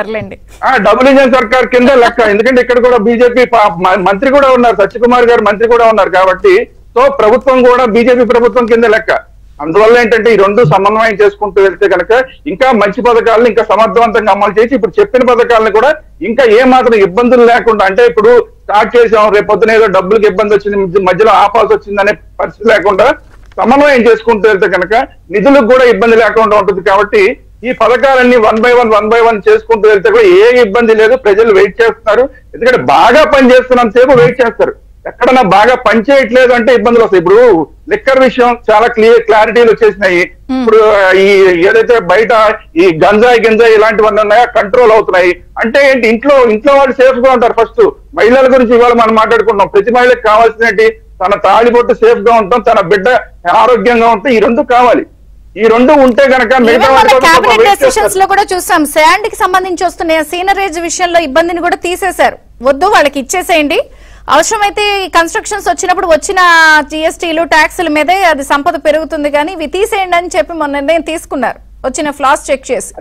కనుక డబుల్ ఇంజన్ సర్కార్ కింద లెక్క, ఎందుకంటే ఇక్కడ కూడా బీజేపీ మంత్రి కూడా ఉన్నారు, సత్యకుమార్ గారు మంత్రి కూడా ఉన్నారు కాబట్టి సో ప్రభుత్వం కూడా బీజేపీ ప్రభుత్వం కింద లెక్క. అందువల్ల ఏంటంటే ఈ రెండు సమన్వయం చేసుకుంటూ వెళ్తే కనుక ఇంకా మంచి పథకాలను ఇంకా సమర్థవంతంగా అమలు చేసి ఇప్పుడు చెప్పిన పథకాలను కూడా ఇంకా ఏ మాత్రం ఇబ్బందులు లేకుండా, అంటే ఇప్పుడు స్టార్ట్ చేసాం రేపు పొద్దున ఏదో డబ్బులకు ఇబ్బంది వచ్చింది మధ్యలో ఆపాల్సి వచ్చింది అనే పరిస్థితి లేకుండా సమన్వయం చేసుకుంటూ వెళ్తే కనుక నిధులకు కూడా ఇబ్బంది లేకుండా ఉంటుంది. కాబట్టి ఈ పథకాలన్నీ one by one one by one చేసుకుంటూ వెళ్తే కూడా ఏ ఇబ్బంది లేదు, ప్రజలు వెయిట్ చేస్తున్నారు. ఎందుకంటే బాగా పని చేస్తున్నంత సేపు వెయిట్ చేస్తారు, ఎక్కడన్నా బాగా పని చేయట్లేదు అంటే ఇబ్బందులు వస్తాయి. ఇప్పుడు లిక్కర్ విషయం చాలా క్లియర్ క్లారిటీలు వచ్చేసినాయి. ఇప్పుడు ఈ ఏదైతే బయట ఈ గంజాయి గంజాయి ఇలాంటివన్నీ ఉన్నాయో కంట్రోల్ అవుతున్నాయి. అంటే ఏంటి, ఇంట్లో ఇంట్లో వాళ్ళు సేఫ్ గా ఉంటారు. ఫస్ట్ మహిళల గురించి ఇవాళ మనం మాట్లాడుకుంటున్నాం. ప్రతి మహిళకి కావాల్సినటి తన తాళిబొట్టు సేఫ్ గా ఉంటాం, తన బిడ్డ ఆరోగ్యంగా ఉంటే ఈ రెండు కావాలి. ఈ రెండు ఉంటే గనక క్యాబినెట్ డెసిషన్స్ లో కూడా చూసాం, శాండ్ కి సంబంధించి వస్తున్న సీనరేజ్ విషయంలో ఇబ్బందిని కూడా తీసేశారు. వద్దు వాళ్ళకి ఇచ్చేసేయండి, అవసరమైతే ఈ కన్స్ట్రక్షన్స్ వచ్చినప్పుడు వచ్చిన జిఎస్టీలు ట్యాక్సుల మీదే అది సంపద పెరుగుతుంది కానీ ఇవి తీసేయండి అని చెప్పి మొన్న నిర్ణయం తీసుకున్నారు వచ్చిన ఫ్లాస్ చెక్ చేసి.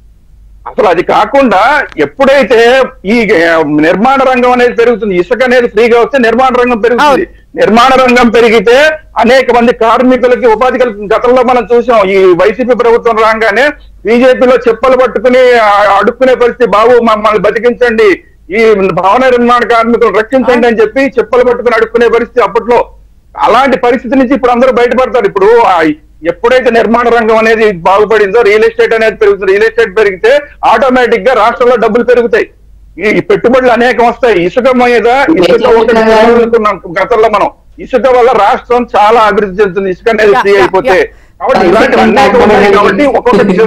అసలు అది కాకుండా ఎప్పుడైతే ఈ నిర్మాణ రంగం అనేది పెరుగుతుంది, ఇసుక అనేది ఫ్రీగా వస్తే నిర్మాణ రంగం పెరుగుతుంది. నిర్మాణ రంగం పెరిగితే అనేక మంది కార్మికులకి ఉపాధి కలుగుతుంది. గతంలో మనం చూసాం ఈ వైసీపీ ప్రభుత్వం రాగానే బీజేపీలో చెప్పలు పట్టుకుని అడుక్కునే పరిస్థితి, బాబు మమ్మల్ని బతికించండి, ఈ భవన నిర్మాణ కార్మికులు రక్షించండి అని చెప్పి చెప్పలు పట్టుకుని అడుక్కునే పరిస్థితి అప్పట్లో. అలాంటి పరిస్థితి నుంచి ఇప్పుడు అందరూ బయటపడతారు. ఇప్పుడు ఎప్పుడైతే నిర్మాణ రంగం అనేది బాగుపడిందో, రియల్ ఎస్టేట్ అనేది పెరుగుతుంది. రియల్ ఎస్టేట్ పెరిగితే ఆటోమేటిక్ గా రాష్ట్రంలో డబ్బులు పెరుగుతాయి, ఈ పెట్టుబడులు అనేకం వస్తాయి. ఇసుక మీద ఇసుక ఒకటి గతంలో మనం ఇసుక వల్ల రాష్ట్రం చాలా అభివృద్ధి చెందుతుంది. ఇసుక అనేది ఫ్రీ అయిపోతే కాబట్టి ఇలాంటి అనేక ఉన్నాయి కాబట్టి ఒక్కొక్కటి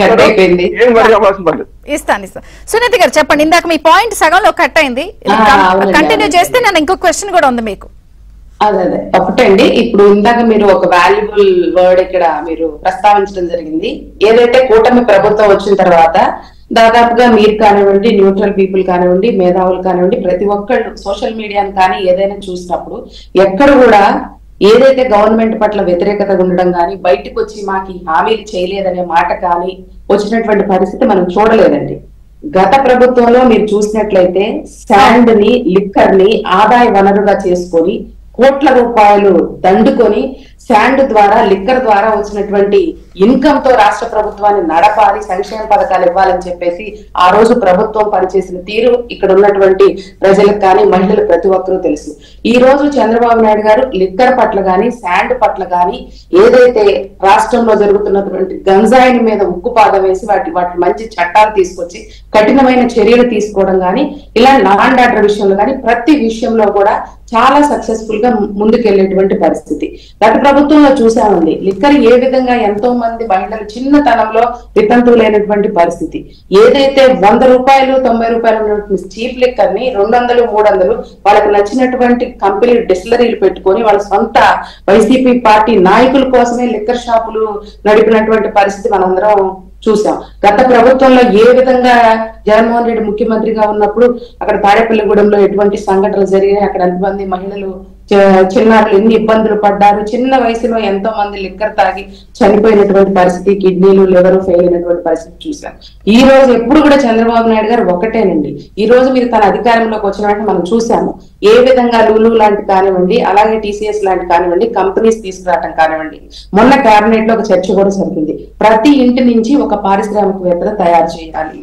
ఏం వరి అవ్వాల్సిన పని. ఇస్తాను ఇస్తాను సునీత గారు చెప్పండి. ఇందాక మీ పాయింట్ సగంలో కట్ అయింది, కంటిన్యూ చేస్తే నేను ఇంకో క్వశ్చన్ కూడా ఉంది మీకు. అదే అదే ఒకటండి, ఇప్పుడు ఇందాక మీరు ఒక వాల్యుబుల్ వర్డ్ ఇక్కడ మీరు ప్రస్తావించడం జరిగింది. ఏదైతే కూటమి ప్రభుత్వం వచ్చిన తర్వాత దాదాపుగా మీరు కానివ్వండి, న్యూట్రల్ పీపుల్ కానివ్వండి, మేధావులు కానివ్వండి, ప్రతి ఒక్కళ్ళు సోషల్ మీడియాని కానీ ఏదైనా చూసినప్పుడు ఎక్కడ కూడా ఏదైతే గవర్నమెంట్ పట్ల వ్యతిరేకత ఉండడం కానీ, బయటకు వచ్చి మాకు హామీలు చేయలేదనే మాట కానీ వచ్చినటువంటి పరిస్థితి మనం చూడలేదండి. గత ప్రభుత్వంలో మీరు చూసినట్లయితే శాండ్ ని, లిక్కర్ ని ఆదాయ వనరుగా చేసుకొని కోట్ల రూపాయలు దండుకొని శాండ్ ద్వారా, లిక్కర్ ద్వారా వచ్చినటువంటి ఇన్కమ్ తో రాష్ట్ర ప్రభుత్వాన్ని నడపాలి, సంక్షేమ పథకాలు ఇవ్వాలని చెప్పేసి ఆ రోజు ప్రభుత్వం పనిచేసిన తీరు ఇక్కడ ఉన్నటువంటి ప్రజలకు కానీ, మహిళలు ప్రతి ఒక్కరూ తెలుసు. ఈ రోజు చంద్రబాబు నాయుడు గారు లిక్కర్ పట్ల గాని, శాండ్ పట్ల గాని, ఏదైతే రాష్ట్రంలో జరుగుతున్నటువంటి గంజాయిని మీద ఉక్కుపాదం వేసి వాటి వాటి మంచి చట్టాలు తీసుకొచ్చి కఠినమైన చర్యలు తీసుకోవడం కానీ, ఇలా లా అండ్ ఆర్డర్ విషయంలో కానీ ప్రతి విషయంలో కూడా చాలా సక్సెస్ఫుల్ గా ముందుకెళ్లేటువంటి పరిస్థితి గత ప్రభుత్వంలో చూసామండి. లిక్కర్ ఏ విధంగా ఎంతో మంది మహిళలు చిన్నతనంలో వితంతువులైనటువంటి పరిస్థితి. ఏదైతే వంద రూపాయలు తొంభై రూపాయలు చీప్ లిక్కర్ ని రెండు వందలు మూడు వందలు వాళ్ళకి నచ్చినటువంటి కంపెనీ డిస్టిలరీలు పెట్టుకొని వాళ్ళ సొంత వైసీపీ పార్టీ నాయకుల కోసమే లిక్కర్ షాపులు నడిపినటువంటి పరిస్థితి మనందరం చూసాం. గత ప్రభుత్వంలో ఏ విధంగా జగన్మోహన్ రెడ్డి ముఖ్యమంత్రిగా ఉన్నప్పుడు అక్కడ తాడేపల్లిగూడెంలో ఎటువంటి సంఘటనలు జరిగాయి, అక్కడ ఎంతమంది మహిళలు చిన్నారులు ఎన్ని ఇబ్బందులు పడ్డారు, చిన్న వయసులో ఎంతో మంది లిక్కర్ తాగి చనిపోయినటువంటి పరిస్థితి, కిడ్నీలు లివర్ ఫెయిల్ అయినటువంటి పరిస్థితి చూసాం. ఈ రోజు ఎప్పుడు కూడా చంద్రబాబు నాయుడు గారు ఒకటేనండి. ఈ రోజు మీరు తన అధికారంలోకి వచ్చిన వెంటనే మనం చూసాము ఏ విధంగా లూలు లాంటి కానివ్వండి, అలాగే టీసీఎస్ లాంటి కానివ్వండి, కంపెనీస్ తీసుకురావడం కానివ్వండి. మొన్న కేబినెట్ లో ఒక చర్చ కూడా జరిగింది, ప్రతి ఇంటి నుంచి ఒక పారిశ్రామికవేత్తలు తయారు చేయాలి.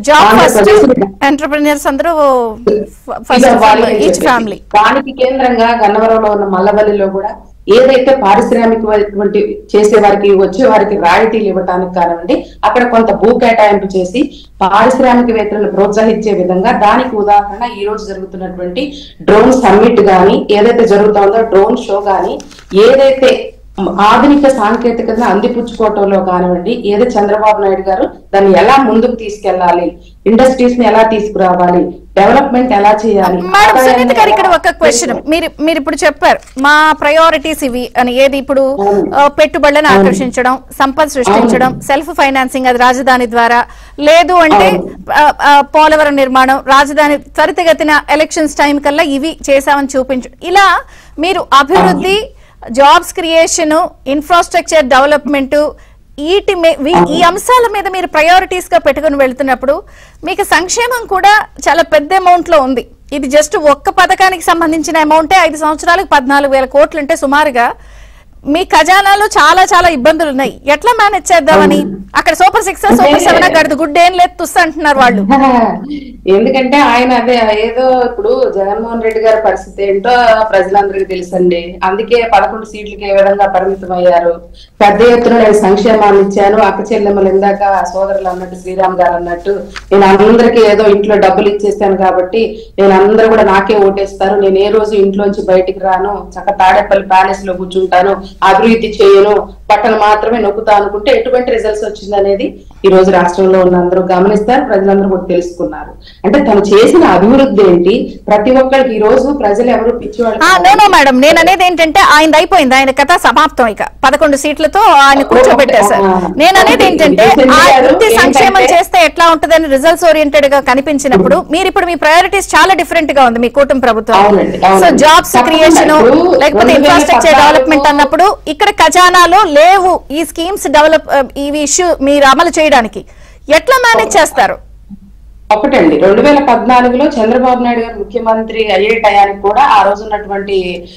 దానికి కేంద్రంగా గన్నవరంలో ఉన్న మల్లవల్లిలో కూడా ఏదైతే పారిశ్రామిక చేసే వారికి వచ్చే వారికి రాయితీలు ఇవ్వడానికి కానివ్వండి, అక్కడ కొంత భూ కేటాయింపు చేసి పారిశ్రామికవేత్తలను ప్రోత్సహించే విధంగా, దానికి ఉదాహరణ ఈ రోజు జరుగుతున్నటువంటి డ్రోన్ సమ్మిట్ గాని, ఏదైతే జరుగుతుందో డ్రోన్ షో గాని, ఏదైతే ఆధునిక సాంకేతికతను అందిపుచ్చుకోవటంలో కానివ్వండి, ఏదో చంద్రబాబు నాయుడు గారు దాన్ని ఎలా ముందుకు తీసుకెళ్లాలి, ఇండస్ట్రీస్ ని ఎలా తీసుకురావాలి, డెవలప్మెంట్ ఎలా చేయాలి. మేడం సునీత గారు ఇక్కడ ఒక క్వశ్చన్, మీరు మీరు ఇప్పుడు చెప్పారు మా ప్రయారిటీస్ ఇవి అని. ఏది ఇప్పుడు పెట్టుబడులను ఆకర్షించడం, సంపద సృష్టించడం, సెల్ఫ్ ఫైనాన్సింగ్ అది రాజధాని ద్వారా, లేదు అంటే పోలవరం నిర్మాణం, రాజధాని త్వరితగతిన ఎలక్షన్స్ టైం కల్లా ఇవి చేశామని చూపించడం. ఇలా మీరు అభివృద్ధి, జాబ్స్ క్రియేషన్, ఇన్ఫ్రాస్ట్రక్చర్ డెవలప్మెంట్, వీటి ఈ అంశాల మీద మీరు ప్రయారిటీస్ గా పెట్టుకుని వెళ్తున్నప్పుడు మీకు సంక్షేమం కూడా చాలా పెద్ద అమౌంట్ లో ఉంది. ఇది జస్ట్ ఒక్క పథకానికి సంబంధించిన అమౌంటే ఐదు సంవత్సరాలకు పద్నాలుగు వేల కోట్లు అంటే సుమారుగా మీ ఖజానాలో చాలా చాలా ఇబ్బందులు ఉన్నాయి. ఎట్లా మేనేజ్ చేద్దామని అక్కడ సూపర్ సిక్స్ సూపర్ సెవెన్ గడదు గుడ్ ఏం లేదు తుస్సు అంటున్నారు వాళ్ళు. ఎందుకంటే ఆయన అదే ఏదో ఇప్పుడు జగన్మోహన్ రెడ్డి గారి పరిస్థితి ఏంటో ప్రజలందరికీ తెలుసండి. అందుకే పదకొండు సీట్లకి ఏ విధంగా పరిమితం అయ్యారు. పెద్ద ఎత్తున నేను సంక్షేమాన్ని ఇచ్చాను, అక్క చెల్లెమ్మలు ఇందాక సోదరులు అన్నట్టు, శ్రీరామ్ గారు అన్నట్టు, నేను అందరికీ ఏదో ఇంట్లో డబ్బులు ఇచ్చేస్తాను కాబట్టి నేను అందరూ కూడా నాకే ఓటేస్తారు, నేను ఏ రోజు ఇంట్లోంచి బయటికి రాను, చక్క తాడేపల్లి ప్యాలెస్ లో కూర్చుంటాను, అభివృద్ధి చేయను, బట్టలు మాత్రమే నొక్కుతా అనుకుంటే ఎటువంటి రిజల్ట్స్ వచ్చింది అనేది ఈ రోజు రాష్ట్రంలో ఉన్న అందరూ గమనిస్తారు, ప్రజలందరూ కూడా తెలుసుకున్నారు. అంటే తను చేసిన అభివృద్ధి ఏంటి ప్రతి ఒక్కరికి ఈ రోజు ప్రజలు ఎవరు పిచ్చివాళ్ళు. మేడం నేను అనేది ఏంటంటే ఆయన అయిపోయింది, ఆయన కథ సమాప్తం. ఇక పదకొండు సీట్లతో ఆయన కూర్చోబెట్టేశారు. నేను అనేది ఏంటంటే అభివృద్ధి సంక్షేమం చేస్తే ఎట్లా ఉంటుందని రిజల్ట్స్ ఓరియంటెడ్ గా కనిపించినప్పుడు మీరు ఇప్పుడు మీ ప్రయారిటీస్ చాలా డిఫరెంట్ గా ఉంది మీ కూటమి ప్రభుత్వం. సో జాబ్స్ క్రియేషన్ లేకపోతే ఇన్ఫ్రాస్ట్రక్చర్ డెవలప్మెంట్ అన్నప్పుడు ఇక్కడ ఖజానాలో లేవు ఈ స్కీమ్స్ డెవలప్ ఈ ఇష్యూ మీరు అమలు చేయడానికి ఎట్లా మేనేజ్ చేస్తారు? ఒకటండి, రెండు వేల పద్నాలుగులో చంద్రబాబు నాయుడు గారు ముఖ్యమంత్రి అయ్యే టయానికి కూడా ఆ రోజు ఉన్నటువంటి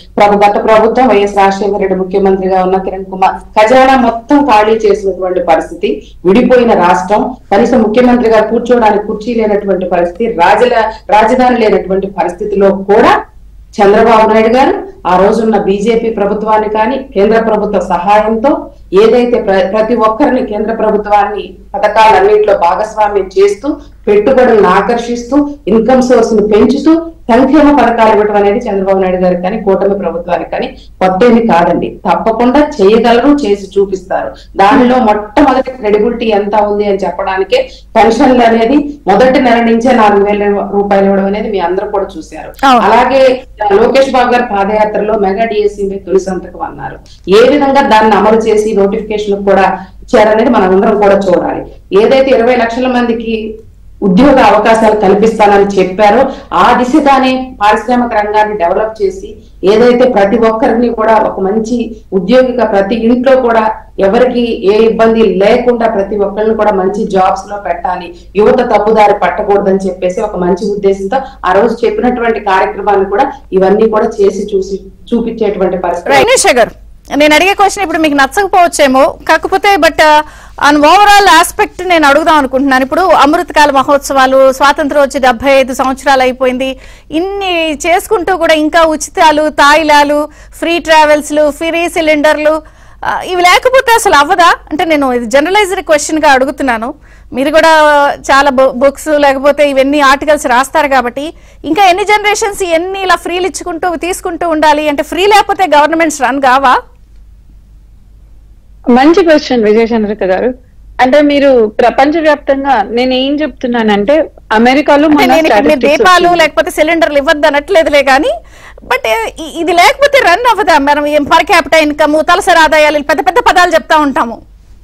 గత ప్రభుత్వం వైఎస్ రాజశేఖర రెడ్డి ముఖ్యమంత్రిగా ఉన్న కిరణ్ కుమార్ ఖజానా మొత్తం ఖాళీ చేసినటువంటి పరిస్థితి, విడిపోయిన రాష్ట్రం, కనీసం ముఖ్యమంత్రి గారు కూర్చోవడానికి కుర్చీ లేనటువంటి పరిస్థితి, రాజల రాజధాని లేనటువంటి పరిస్థితిలో కూడా చంద్రబాబు నాయుడు గారు ఆ రోజున్న బీజేపీ ప్రభుత్వాన్ని కానీ కేంద్ర ప్రభుత్వ సహాయంతో ఏదైతే ప్రతి ఒక్కరిని కేంద్ర ప్రభుత్వాన్ని పథకాలన్నింటిలో భాగస్వామ్యం చేస్తూ పెట్టుబడులను ఆకర్షిస్తూ ఇన్కమ్ సోర్స్ ను పెంచుతూ సంక్షేమ పథకాలు ఇవ్వడం అనేది చంద్రబాబు నాయుడు గారికి కానీ కూటమి ప్రభుత్వానికి కానీ కొత్తేమి కాదండి. తప్పకుండా చేయగలరు, చేసి చూపిస్తారు. దానిలో మొట్టమొదటి క్రెడిబిలిటీ ఎంత ఉంది అని చెప్పడానికే పెన్షన్లు అనేది మొదటి నెల నుంచే నాలుగు వేల రూపాయలు ఇవ్వడం అనేది మీ అందరూ కూడా చూశారు. అలాగే లోకేష్ బాబు గారు పాదయాత్రలో మెగా డిఎస్సీ తొలి సంతకం అన్నారు. ఏ విధంగా దాన్ని అమలు చేసి నోటిఫికేషన్ కూడా ఇచ్చారనేది మనం అందరం కూడా చూడాలి. ఏదైతే ఇరవై లక్షల మందికి ఉద్యోగ అవకాశాలు కల్పిస్తానని చెప్పారో ఆ దిశగానే పారిశ్రామిక రంగాన్ని డెవలప్ చేసి ఏదైతే ప్రతి ఒక్కరిని కూడా ఒక మంచి ఉద్యోగిగా ప్రతి ఇంట్లో కూడా ఎవరికి ఏ ఇబ్బంది లేకుండా ప్రతి ఒక్కరిని కూడా మంచి జాబ్స్ లో పెట్టాలి, యువత తప్పుదారి పట్టకూడదని చెప్పేసి ఒక మంచి ఉద్దేశంతో ఆ రోజు చెప్పినటువంటి కార్యక్రమాన్ని కూడా ఇవన్నీ కూడా చేసి చూసి చూపించేటువంటి పరిస్థితి. నేను అడిగే క్వశ్చన్ ఇప్పుడు మీకు నచ్చకపోవచ్చేమో, కాకపోతే బట్ ఆన్ ఓవరాల్ ఆస్పెక్ట్ నేను అడుగుదాం అనుకుంటున్నాను. ఇప్పుడు అమృతకాల మహోత్సవాలు, స్వాతంత్రం వచ్చి డెబ్బై ఐదు సంవత్సరాలు అయిపోయింది. ఇన్ని చేసుకుంటూ కూడా ఇంకా ఉచితాలు, తాయిలాలు, ఫ్రీ ట్రావెల్స్లు, ఫ్రీ సిలిండర్లు ఇవి లేకపోతే అసలు అవ్వదా? అంటే నేను ఇది జనరలైజ్డ్ క్వశ్చన్ గా అడుగుతున్నాను. మీరు కూడా చాలా బుక్స్ లేకపోతే ఇవన్నీ ఆర్టికల్స్ రాస్తారు కాబట్టి ఇంకా ఎన్ని జనరేషన్స్ ఎన్ని ఇలా ఫ్రీలు ఇచ్చుకుంటూ తీసుకుంటూ ఉండాలి అంటే ఫ్రీ లేకపోతే గవర్నమెంట్స్ రన్ కావా? మంచి క్వశ్చన్ విజయచంద్రిక గారు. అంటే మీరు ప్రపంచ వ్యాప్తంగా నేను ఏం చెప్తున్నానంటే అమెరికాలో దీపాలు లేకపోతే సిలిండర్లు ఇవ్వద్దు అనట్లేదులే కానీ బట్ ఇది లేకపోతే రన్ అవ్వదా? మనం పర్ క్యాపిటల్ ఇన్కమ్, తలసరి ఆదాయాలు, పెద్ద పెద్ద పదాలు చెప్తా ఉంటాము.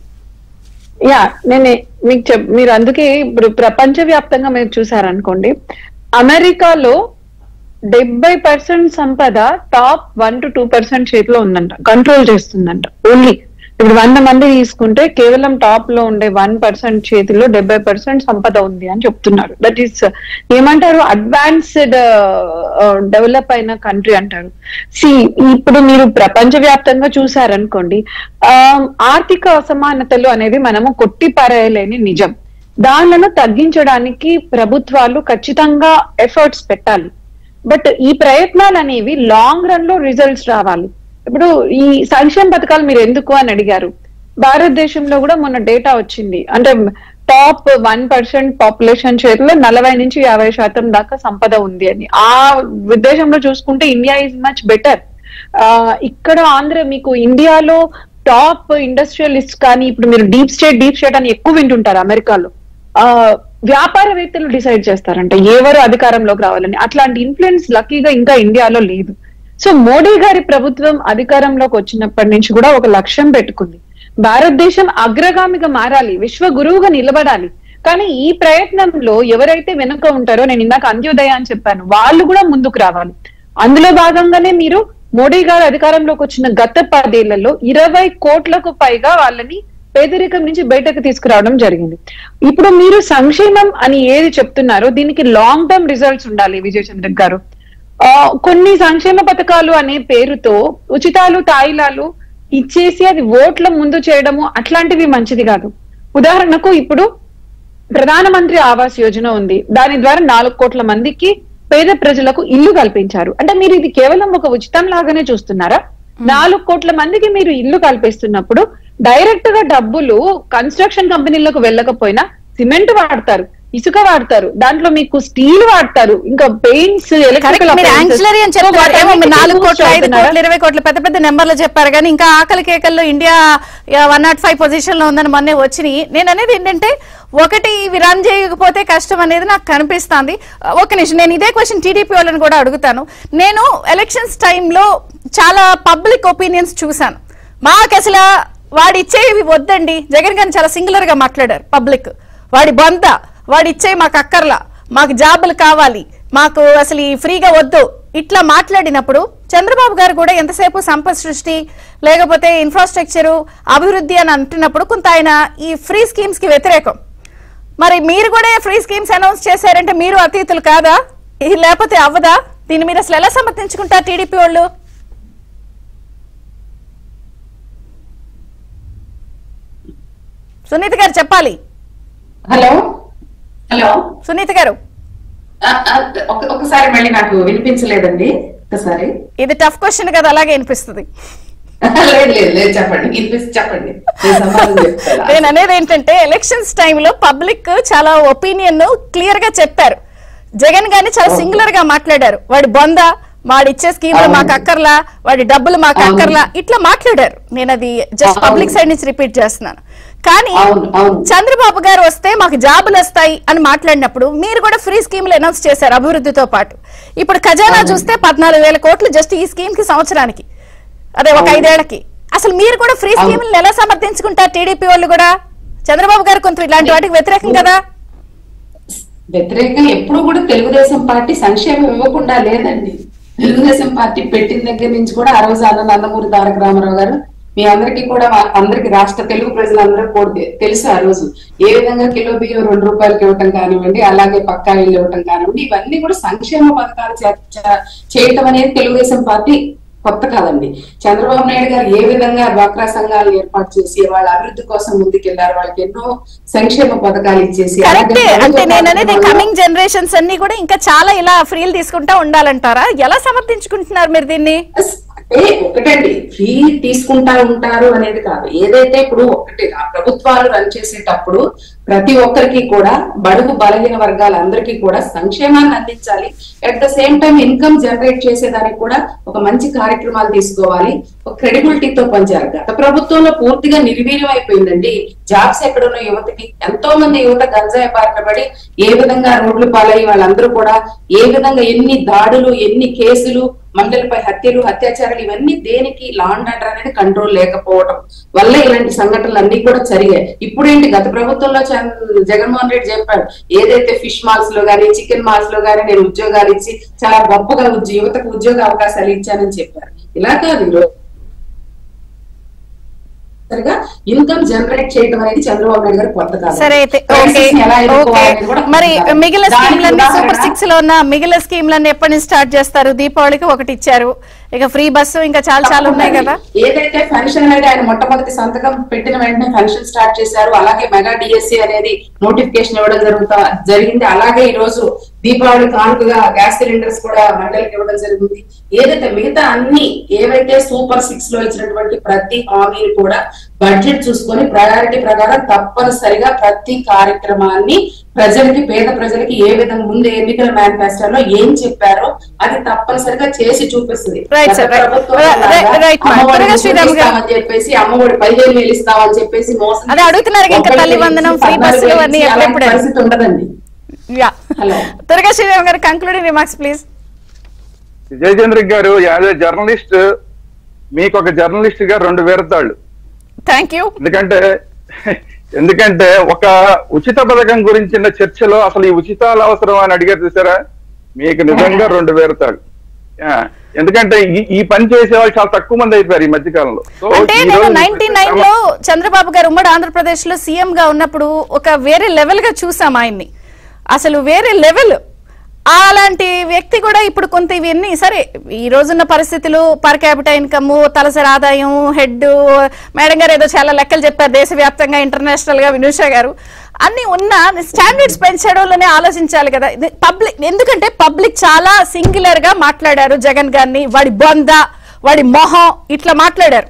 యా నేను మీకు చెప్ మీరు అందుకే ఇప్పుడు ప్రపంచ వ్యాప్తంగా మీరు చూసారనుకోండి, అమెరికాలో డెబ్బై పర్సెంట్ సంపద top one to two percent చేతిలో ఉందంట, కంట్రోల్ చేస్తుందంట. ఓన్లీ ఇప్పుడు వంద మంది తీసుకుంటే కేవలం టాప్ లో ఉండే వన్ పర్సెంట్ చేతిలో డెబ్బై పర్సెంట్ సంపద ఉంది అని చెప్తున్నారు. దట్ ఈస్ ఏమంటారు, అడ్వాన్స్డ్ డెవలప్ అయిన కంట్రీ అంటారు. సి ఇప్పుడు మీరు ప్రపంచ వ్యాప్తంగా చూసారనుకోండి, ఆర్థిక అసమానతలు అనేది మనము కొట్టి పారేయలేని నిజం. దానిలను తగ్గించడానికి ప్రభుత్వాలు ఖచ్చితంగా ఎఫర్ట్స్ పెట్టాలి. బట్ ఈ ప్రయత్నాలు అనేవి లాంగ్ రన్ లో రిజల్ట్స్ రావాలి. ఇప్పుడు ఈ సంక్షేమ పథకాలు మీరు ఎందుకు అని అడిగారు. భారతదేశంలో కూడా మొన్న డేటా వచ్చింది, అంటే టాప్ వన్ పర్సెంట్ పాపులేషన్ చేతిలో నలభై నుంచి యాభై శాతం దాకా సంపద ఉంది అని. ఆ ఉద్దేశంలో చూసుకుంటే ఇండియా ఈజ్ మచ్ బెటర్. ఆ ఇక్కడ ఆంధ్ర మీకు ఇండియాలో టాప్ ఇండస్ట్రియలిస్ట్ కానీ ఇప్పుడు మీరు డీప్ స్టేట్ డీప్ స్టేట్ అని ఎక్కువ వింటుంటారు అమెరికాలో. ఆ వ్యాపారవేత్తలు డిసైడ్ చేస్తారంటే ఎవరు అధికారంలోకి రావాలని. అట్లాంటి ఇన్ఫ్లుయెన్స్ లక్కీగా ఇంకా ఇండియాలో లేదు. సో మోడీ గారి ప్రభుత్వం అధికారంలోకి వచ్చినప్పటి నుంచి కూడా ఒక లక్ష్యం పెట్టుకుంది, భారతదేశం అగ్రగామిగా మారాలి, విశ్వ గురువుగా నిలబడాలి. కానీ ఈ ప్రయత్నంలో ఎవరైతే వెనుక ఉంటారో, నేను ఇందాక అంత్యోదయ అని చెప్పాను, వాళ్ళు కూడా ముందుకు రావాలి. అందులో భాగంగానే మీరు మోడీ గారు అధికారంలోకి వచ్చిన గత పదేళ్లలో ఇరవై కోట్లకు పైగా వాళ్ళని పేదరికం నుంచి బయటకు తీసుకురావడం జరిగింది. ఇప్పుడు మీరు సంక్షేమం అని ఏది చెప్తున్నారో దీనికి లాంగ్ టర్మ్ రిజల్ట్స్ ఉండాలి విజయచంద్ర గారు. ఆ కొన్ని సంక్షేమ పథకాలు అనే పేరుతో ఉచితాలు, తాయిలాలు ఇచ్చేసి అది ఓట్ల ముందు చేయడము అట్లాంటివి మంచిది కాదు. ఉదాహరణకు ఇప్పుడు ప్రధానమంత్రి ఆవాస్ యోజన ఉంది, దాని ద్వారా నాలుగు కోట్ల మందికి పేద ప్రజలకు ఇల్లు కల్పించారు. అంటే మీరు ఇది కేవలం ఒక ఉచితం లాగానే చూస్తున్నారా? నాలుగు కోట్ల మందికి మీరు ఇల్లు కల్పిస్తున్నప్పుడు డైరెక్ట్ గా డబ్బులు కన్స్ట్రక్షన్ కంపెనీలకు వెళ్ళకపోయినా సిమెంట్ వాడతారు, ఇసుక వాడతారు, దాంట్లో మీకు స్టీల్ వాడతారు, ఇంకా పెయింట్స్, ఎలక్ట్రికల్ నాలుగు కోట్ల ఐదు కోట్ల ఇరవై కోట్ల పెద్ద పెద్ద నెంబర్లు చెప్పారు. కానీ ఇంకా ఆకలి కేకల్లో India one not five position లో ఉందని మొన్నే వచ్చినాయి. నేను అనేది ఏంటంటే ఒకటి ఇవి రన్ చేయకపోతే కష్టం అనేది నాకు కనిపిస్తుంది. ఒక నిమిషం, నేను ఇదే క్వశ్చన్ టీడీపీ వాళ్ళని కూడా అడుగుతాను. నేను ఎలక్షన్స్ టైంలో చాలా పబ్లిక్ ఒపీనియన్స్ చూశాను. మాకు అసలు వాడి ఇచ్చేవి వద్దండి, జగన్ గారిని చాలా సింగులర్ గా మాట్లాడారు పబ్లిక్. వాడి బొంత, వాడి ఇచ్చే మాకు అక్కర్లా, మాకు జాబులు కావాలి, మాకు అసలు ఈ ఫ్రీగా వద్దు, ఇట్లా మాట్లాడినప్పుడు చంద్రబాబు గారు కూడా ఎంతసేపు సంపద సృష్టి లేకపోతే ఇన్ఫ్రాస్ట్రక్చరు అభివృద్ధి అని అంటున్నప్పుడు కొంత ఆయన ఈ ఫ్రీ స్కీమ్స్ కి వ్యతిరేకం. మరి మీరు కూడా ఫ్రీ స్కీమ్స్ అనౌన్స్ చేశారంటే మీరు అతీతులు కాదా? ఇది లేకపోతే అవ్వదా? దీన్ని మీరు అసలు ఎలా సమర్థించుకుంటారు టీడీపీ వాళ్ళు? సునీత గారు చెప్పాలి. హలో హలో సునీత గారు ఒకసారి మళ్ళీ నాకు వినిపించలేదండి. ఒకసారి ఇది టఫ్ క్వశ్చన్ కదా, అలాగే అనిపిస్తుంది. లేదు లేదు లేదు చెప్పండి, వినిపిస్తే చెప్పండి, నేను సమాధానం చెప్తాను. నేను అనేది ఏంటంటే ఎలక్షన్స్ టైంలో పబ్లిక్ చాలా ఒపీనియన్ క్లియర్ గా చెప్పారు. జగన్ గారిని చాలా సింగులర్ గా మాట్లాడారు. వాడి బొంద, వాడి ఇచ్చే స్కీమ్లు మాకు అక్కర్లా, వాడి డబ్బులు మాకు అక్కర్లా, ఇట్లా మాట్లాడారు. నేను అది జస్ట్ పబ్లిక్ సైడ్ నుంచి రిపీట్ చేస్తున్నాను. కానీ చంద్రబాబు గారు వస్తే మాకు జాబులు వస్తాయి అని మాట్లాడినప్పుడు మీరు కూడా ఫ్రీ స్కీమ్లు అనౌన్స్ చేశారు అభివృద్ధితో పాటు. ఇప్పుడు ఖజానా చూస్తే పద్నాలుగు వేల కోట్లు జస్ట్ ఈ స్కీమ్ కి సంవత్సరానికి, అదే ఒక ఐదేళ్లకి. అసలు మీరు కూడా ఫ్రీ స్కీమ్లను ఎలా సమర్థించుకుంటారు? టీడీపీ వాళ్ళు కూడా చంద్రబాబు గారు కొంత ఇలాంటి వాటికి వ్యతిరేకం కదా. వ్యతిరేకం ఎప్పుడు కూడా తెలుగుదేశం పార్టీ సంక్షేమం ఇవ్వకుండా లేదండి. తెలుగుదేశం పార్టీ పెట్టిన దగ్గర నుంచి కూడా ఆ రోజు అన్న నందమూరి తారక రామారావు గారు, మీ అందరికీ కూడా అందరికి రాష్ట్ర తెలుగు ప్రజలందరూ కూడా తెలుసు ఆ రోజు ఏ విధంగా కిలో బియ్యం రెండు రూపాయలకి ఇవ్వటం కానివ్వండి, అలాగే పక్కా ఇల్లు ఇవ్వటం కానివ్వండి, ఇవన్నీ కూడా సంక్షేమ పథకాలు చేయటం అనేది తెలుగుదేశం పార్టీ కొత్త కాదండి. చంద్రబాబు నాయుడు గారు ఏ విధంగా డ్వాక్రా సంఘాలు ఏర్పాటు చేసి వాళ్ళ అభివృద్ధి కోసం ముందుకెళ్లారు, వాళ్ళకి ఎన్నో సంక్షేమ పథకాలు ఇచ్చేసి. అంటే నేను అనేది కమింగ్ జనరేషన్స్ అన్ని కూడా ఇంకా చాలా ఇలా ఫ్రీలు తీసుకుంటా ఉండాలంటారా? ఎలా సమర్థించుకుంటున్నారు మీరు దీన్ని? అంటే ఒకటండి, ఫ్రీ తీసుకుంటా ఉంటారు అనేది కాదు. ఏదైతే ఇప్పుడు ఒకటి ప్రభుత్వాలు రన్ చేసేటప్పుడు ప్రతి ఒక్కరికి కూడా బడుగు బలహీన వర్గాలందరికీ కూడా సంక్షేమాన్ని అందించాలి. At the same time income generate చేసేదానికి కూడా ఒక మంచి కార్యక్రమాలు తీసుకోవాలి, ఒక క్రెడిబిలిటీతో పనిచేయాలి. గత ప్రభుత్వంలో పూర్తిగా నిర్వీర్యం అయిపోయిందండి. జాబ్స్ ఎక్కడున్న యువతకి, ఎంతో మంది యువత గంజాయి బారిన పడి ఏ విధంగా రోడ్లు పాలయ్యి వాళ్ళందరూ కూడా ఏ విధంగా ఎన్ని దాడులు, ఎన్ని కేసులు, మహిళలపై హత్యలు, అత్యాచారాలు, ఇవన్నీ దేనికి? లా అండ్ ఆర్డర్ అనేది కంట్రోల్ లేకపోవడం వల్ల ఇలాంటి సంఘటనలు అన్ని కూడా జరిగాయి. ఇప్పుడేంటి, గత ప్రభుత్వంలో జగన్మోహన్ రెడ్డి చెప్పాడు, ఏదైతే ఫిష్ మాల్స్ లో గానీ, చికెన్ మాల్స్ లో గానీ నేను ఉద్యోగాలు ఇచ్చి చాలా గొప్పగా యువతకు ఉద్యోగ అవకాశాలు ఇచ్చానని చెప్పారు. ఇలా కాదు, సరిగా ఇన్కమ్ జనరేట్ చేయడం అనేది చంద్రబాబు నాయుడు గారు కొత్త కాదు. సరే అయితే మరి మిగిలిన స్కీమ్లన్నీ సూపర్ సిక్స్ లో ఉన్న మిగిలిన స్కీమ్లన్నీ ఎప్పటి నుంచి స్టార్ట్ చేస్తారు? దీపావళికి ఒకటి ఇచ్చారు, ఇక ఫ్రీ బస్సు, ఇంకా చాలా చాలా ఉన్నాయి కదా. ఏదైతే పెన్షన్ అనేది ఆయన మొట్టమొదటి సంతకం పెట్టిన వెంటనే పెన్షన్ స్టార్ట్ చేశారు. అలాగే మెగా డిఎస్సి అనేది నోటిఫికేషన్ ఇవ్వడం జరుగుతా జరిగింది. అలాగే ఈ రోజు దీపావళి కానుకగా గ్యాస్ సిలిండర్స్ కూడా మహిళలకు ఇవ్వడం జరిగింది. ఏదైతే మిగతా అన్ని ఏవైతే సూపర్ సిక్స్ లో ఇచ్చినటువంటి ప్రతి హామీని కూడా బడ్జెట్ చూసుకొని ప్రయారిటీ ప్రకారం తప్పనిసరిగా ప్రతి కార్యక్రమాన్ని ప్రజలకి, పేద ప్రజలకి ఏ విధంగా ముందు ఎన్నికల మేనిఫెస్టోలో ఏం చెప్పారో అది తప్పనిసరిగా చేసి చూపిస్తుంది. చెప్పేసి అమ్మఒడి పదిహేను వేలు ఇస్తామని చెప్పేసి మోసం పరిస్థితి ఉండదండి. త్వరగా శ్రీరామ్ గారు కంక్లూడింగ్ రిమార్క్స్ ప్లీజ్. విజయచంద్ర గారు యాజ్ ఏ జర్నలిస్ట్, మీకు ఒక జర్నలిస్ట్ గా రెండు వేరతాళ్ళు. Thank you. ఎందుకంటే ఎందుకంటే ఒక ఉచిత పథకం గురించిన చర్చలో అసలు ఈ ఉచితాలు అవసరం అని అడిగారు చూసారా, మీకు నిజంగా రెండు వేరతాళ్ళు. ఎందుకంటే ఈ పని చేసే వాళ్ళు చాలా తక్కువ మంది అయిపోయారు ఈ మధ్య కాలంలో. అంటే నేను నైన్టీ నైన్ లో చంద్రబాబు గారు ఉమ్మడి ఆంధ్రప్రదేశ్ లో సీఎం గా ఉన్నప్పుడు ఒక వేరే లెవెల్ గా చూసాం ఆయన్ని, అసలు వేరే లెవెల్. అలాంటి వ్యక్తి కూడా ఇప్పుడు కొంత ఇవన్నీ సరే, ఈ రోజున్న పరిస్థితులు, పర్ క్యాపిటల్ ఇన్కమ్, తలసరి ఆదాయం, హెడ్, మేడం గారు ఏదో చాలా లెక్కలు చెప్పారు దేశవ్యాప్తంగా, ఇంటర్నేషనల్ గా వినూష గారు, అన్ని ఉన్న స్టాండర్డ్స్ పెంచడంలోనే ఆలోచించాలి కదా పబ్లిక్. ఎందుకంటే పబ్లిక్ చాలా సింగులర్ గా మాట్లాడారు జగన్ గారిని, వాడి బొంద, వాడి మొహం ఇట్లా మాట్లాడారు.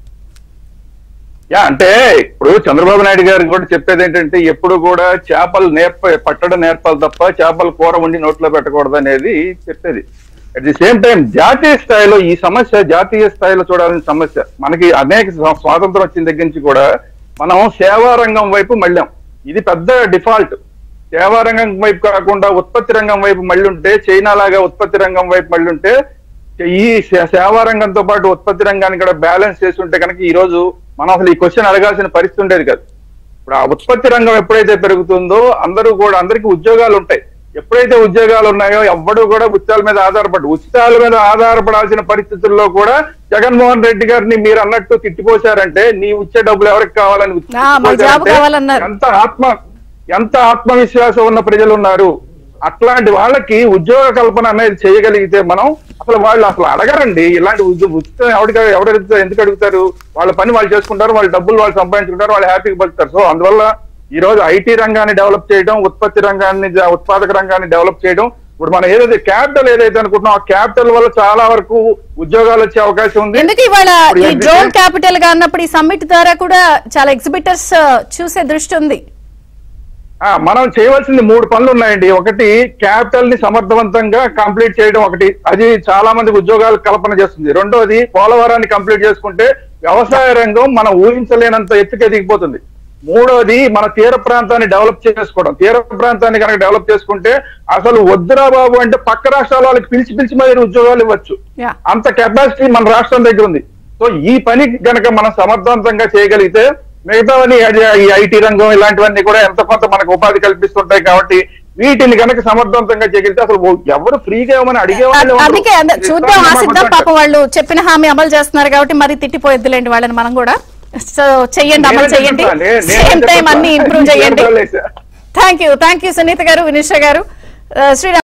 యా అంటే ఇప్పుడు చంద్రబాబు నాయుడు గారు కూడా చెప్పేది ఏంటంటే ఎప్పుడు కూడా చేపలు నేర్ప పట్టడం నేర్పాలి తప్ప చేపల కూర వండి నోట్లో పెట్టకూడదు అనేది చెప్పేది. అట్ ది సేమ్ టైం జాతీయ స్థాయిలో ఈ సమస్య జాతీయ స్థాయిలో చూడాల్సిన సమస్య. మనకి అనేక స్వాతంత్రం వచ్చిన దగ్గర నుంచి కూడా మనం సేవా రంగం వైపు మళ్ళాం. ఇది పెద్ద డిఫాల్ట్. సేవా రంగం వైపు కాకుండా ఉత్పత్తి రంగం వైపు మళ్ళీ ఉంటే, చైనా లాగా ఉత్పత్తి రంగం వైపు మళ్ళీ ఉంటే, ఈ సేవా రంగంతో పాటు ఉత్పత్తి రంగాన్ని కూడా బ్యాలెన్స్ చేసి ఉంటే కనుక ఈ రోజు మనం అసలు ఈ క్వశ్చన్ అడగాల్సిన పరిస్థితి ఉండేది కాదు. ఇప్పుడు ఆ ఉత్పత్తి రంగం ఎప్పుడైతే పెరుగుతుందో అందరూ కూడా అందరికీ ఉద్యోగాలు ఉంటాయి. ఎప్పుడైతే ఉద్యోగాలు ఉన్నాయో ఎవ్వడూ కూడా ఉచితాల మీద ఆధారపడు ఉచితాల మీద ఆధారపడాల్సిన పరిస్థితుల్లో కూడా జగన్మోహన్ రెడ్డి గారిని మీరు అన్నట్టు తిట్టిపోశారంటే నీ ఇచ్చే డబ్బులు ఎవరికి కావాలని ఎంత ఆత్మ ఎంత ఆత్మవిశ్వాసం ఉన్న ప్రజలు ఉన్నారు. అట్లాంటి వాళ్ళకి ఉద్యోగ కల్పన అనేది చేయగలిగితే మనం అసలు వాళ్ళు అసలు అడగరండి. ఇలాంటి ఉచితం ఎవరికి ఎవరు అడుగుతారు, ఎందుకు అడుగుతారు? వాళ్ళ పని వాళ్ళు చేసుకుంటారు, వాళ్ళ డబ్బులు వాళ్ళు సంపాదించుకుంటారు, వాళ్ళు హ్యాపీగా బతుకుతారు. సో అందువల్ల ఈ రోజు ఐటీ రంగాన్ని డెవలప్ చేయడం, ఉత్పత్తి రంగాన్ని, ఉత్పాదక రంగాన్ని డెవలప్ చేయడం, ఇప్పుడు మనం ఏదైతే క్యాపిటల్ ఏదైతే అనుకుంటున్నాం ఆ క్యాపిటల్ వల్ల చాలా వరకు ఉద్యోగాలు వచ్చే అవకాశం ఉంది. ఎందుకు ఇవాళ ఈ డ్రోన్ క్యాపిటల్ గా అన్నప్పుడు ఈ సమ్మిట్ ద్వారా కూడా చాలా ఎగ్జిబిటర్స్ చూసే దృష్టి ఉంది. మనం చేయవలసింది మూడు పనులు ఉన్నాయండి. ఒకటి క్యాపిటల్ ని సమర్థవంతంగా కంప్లీట్ చేయడం, ఒకటి అది చాలా మందికి ఉద్యోగాలు కల్పన చేస్తుంది. రెండోది పోలవరాన్ని కంప్లీట్ చేసుకుంటే వ్యవసాయ రంగం మనం ఊహించలేనంత ఎత్తుకు ఎదిగిపోతుంది. మూడోది మన తీర ప్రాంతాన్ని డెవలప్ చేసుకోవడం. తీర ప్రాంతాన్ని కనుక డెవలప్ చేసుకుంటే అసలు వద్దురా బాబు అంటే పక్క రాష్ట్రాల వాళ్ళకి పిలిచి పిలిచి మరి ఉద్యోగాలు ఇవ్వచ్చు. అంత కెపాసిటీ మన రాష్ట్రం దగ్గర ఉంది. సో ఈ పని కనుక మనం సమర్థవంతంగా చేయగలిగితే మిగతావన్నీ ఈ ఐటీ రంగం ఇలాంటివన్నీ కూడా ఎంత కొంత మనకు ఉపాధి కల్పిస్తుంటాయి. కాబట్టి వీటిని కనుక సమర్థవంతంగా చేయగలిగితే అసలు ఎవరు ఫ్రీగా ఏమని అడిగేవాళ్ళు. అందుకే చూద్దాం, ఆశిద్దాం. పాపం వాళ్ళు చెప్పిన హామీ అమలు చేస్తున్నారు కాబట్టి మరి తిట్టిపోయిద్దులేండి వాళ్ళని మనం కూడా. సో చెయ్యండి, అమలు చెయ్యండి, సేమ్ టైం అన్ని ఇంప్రూవ్ చేయండి. Thank you thank you Sunita గారు, వినిష గారు, శ్రీరామ్.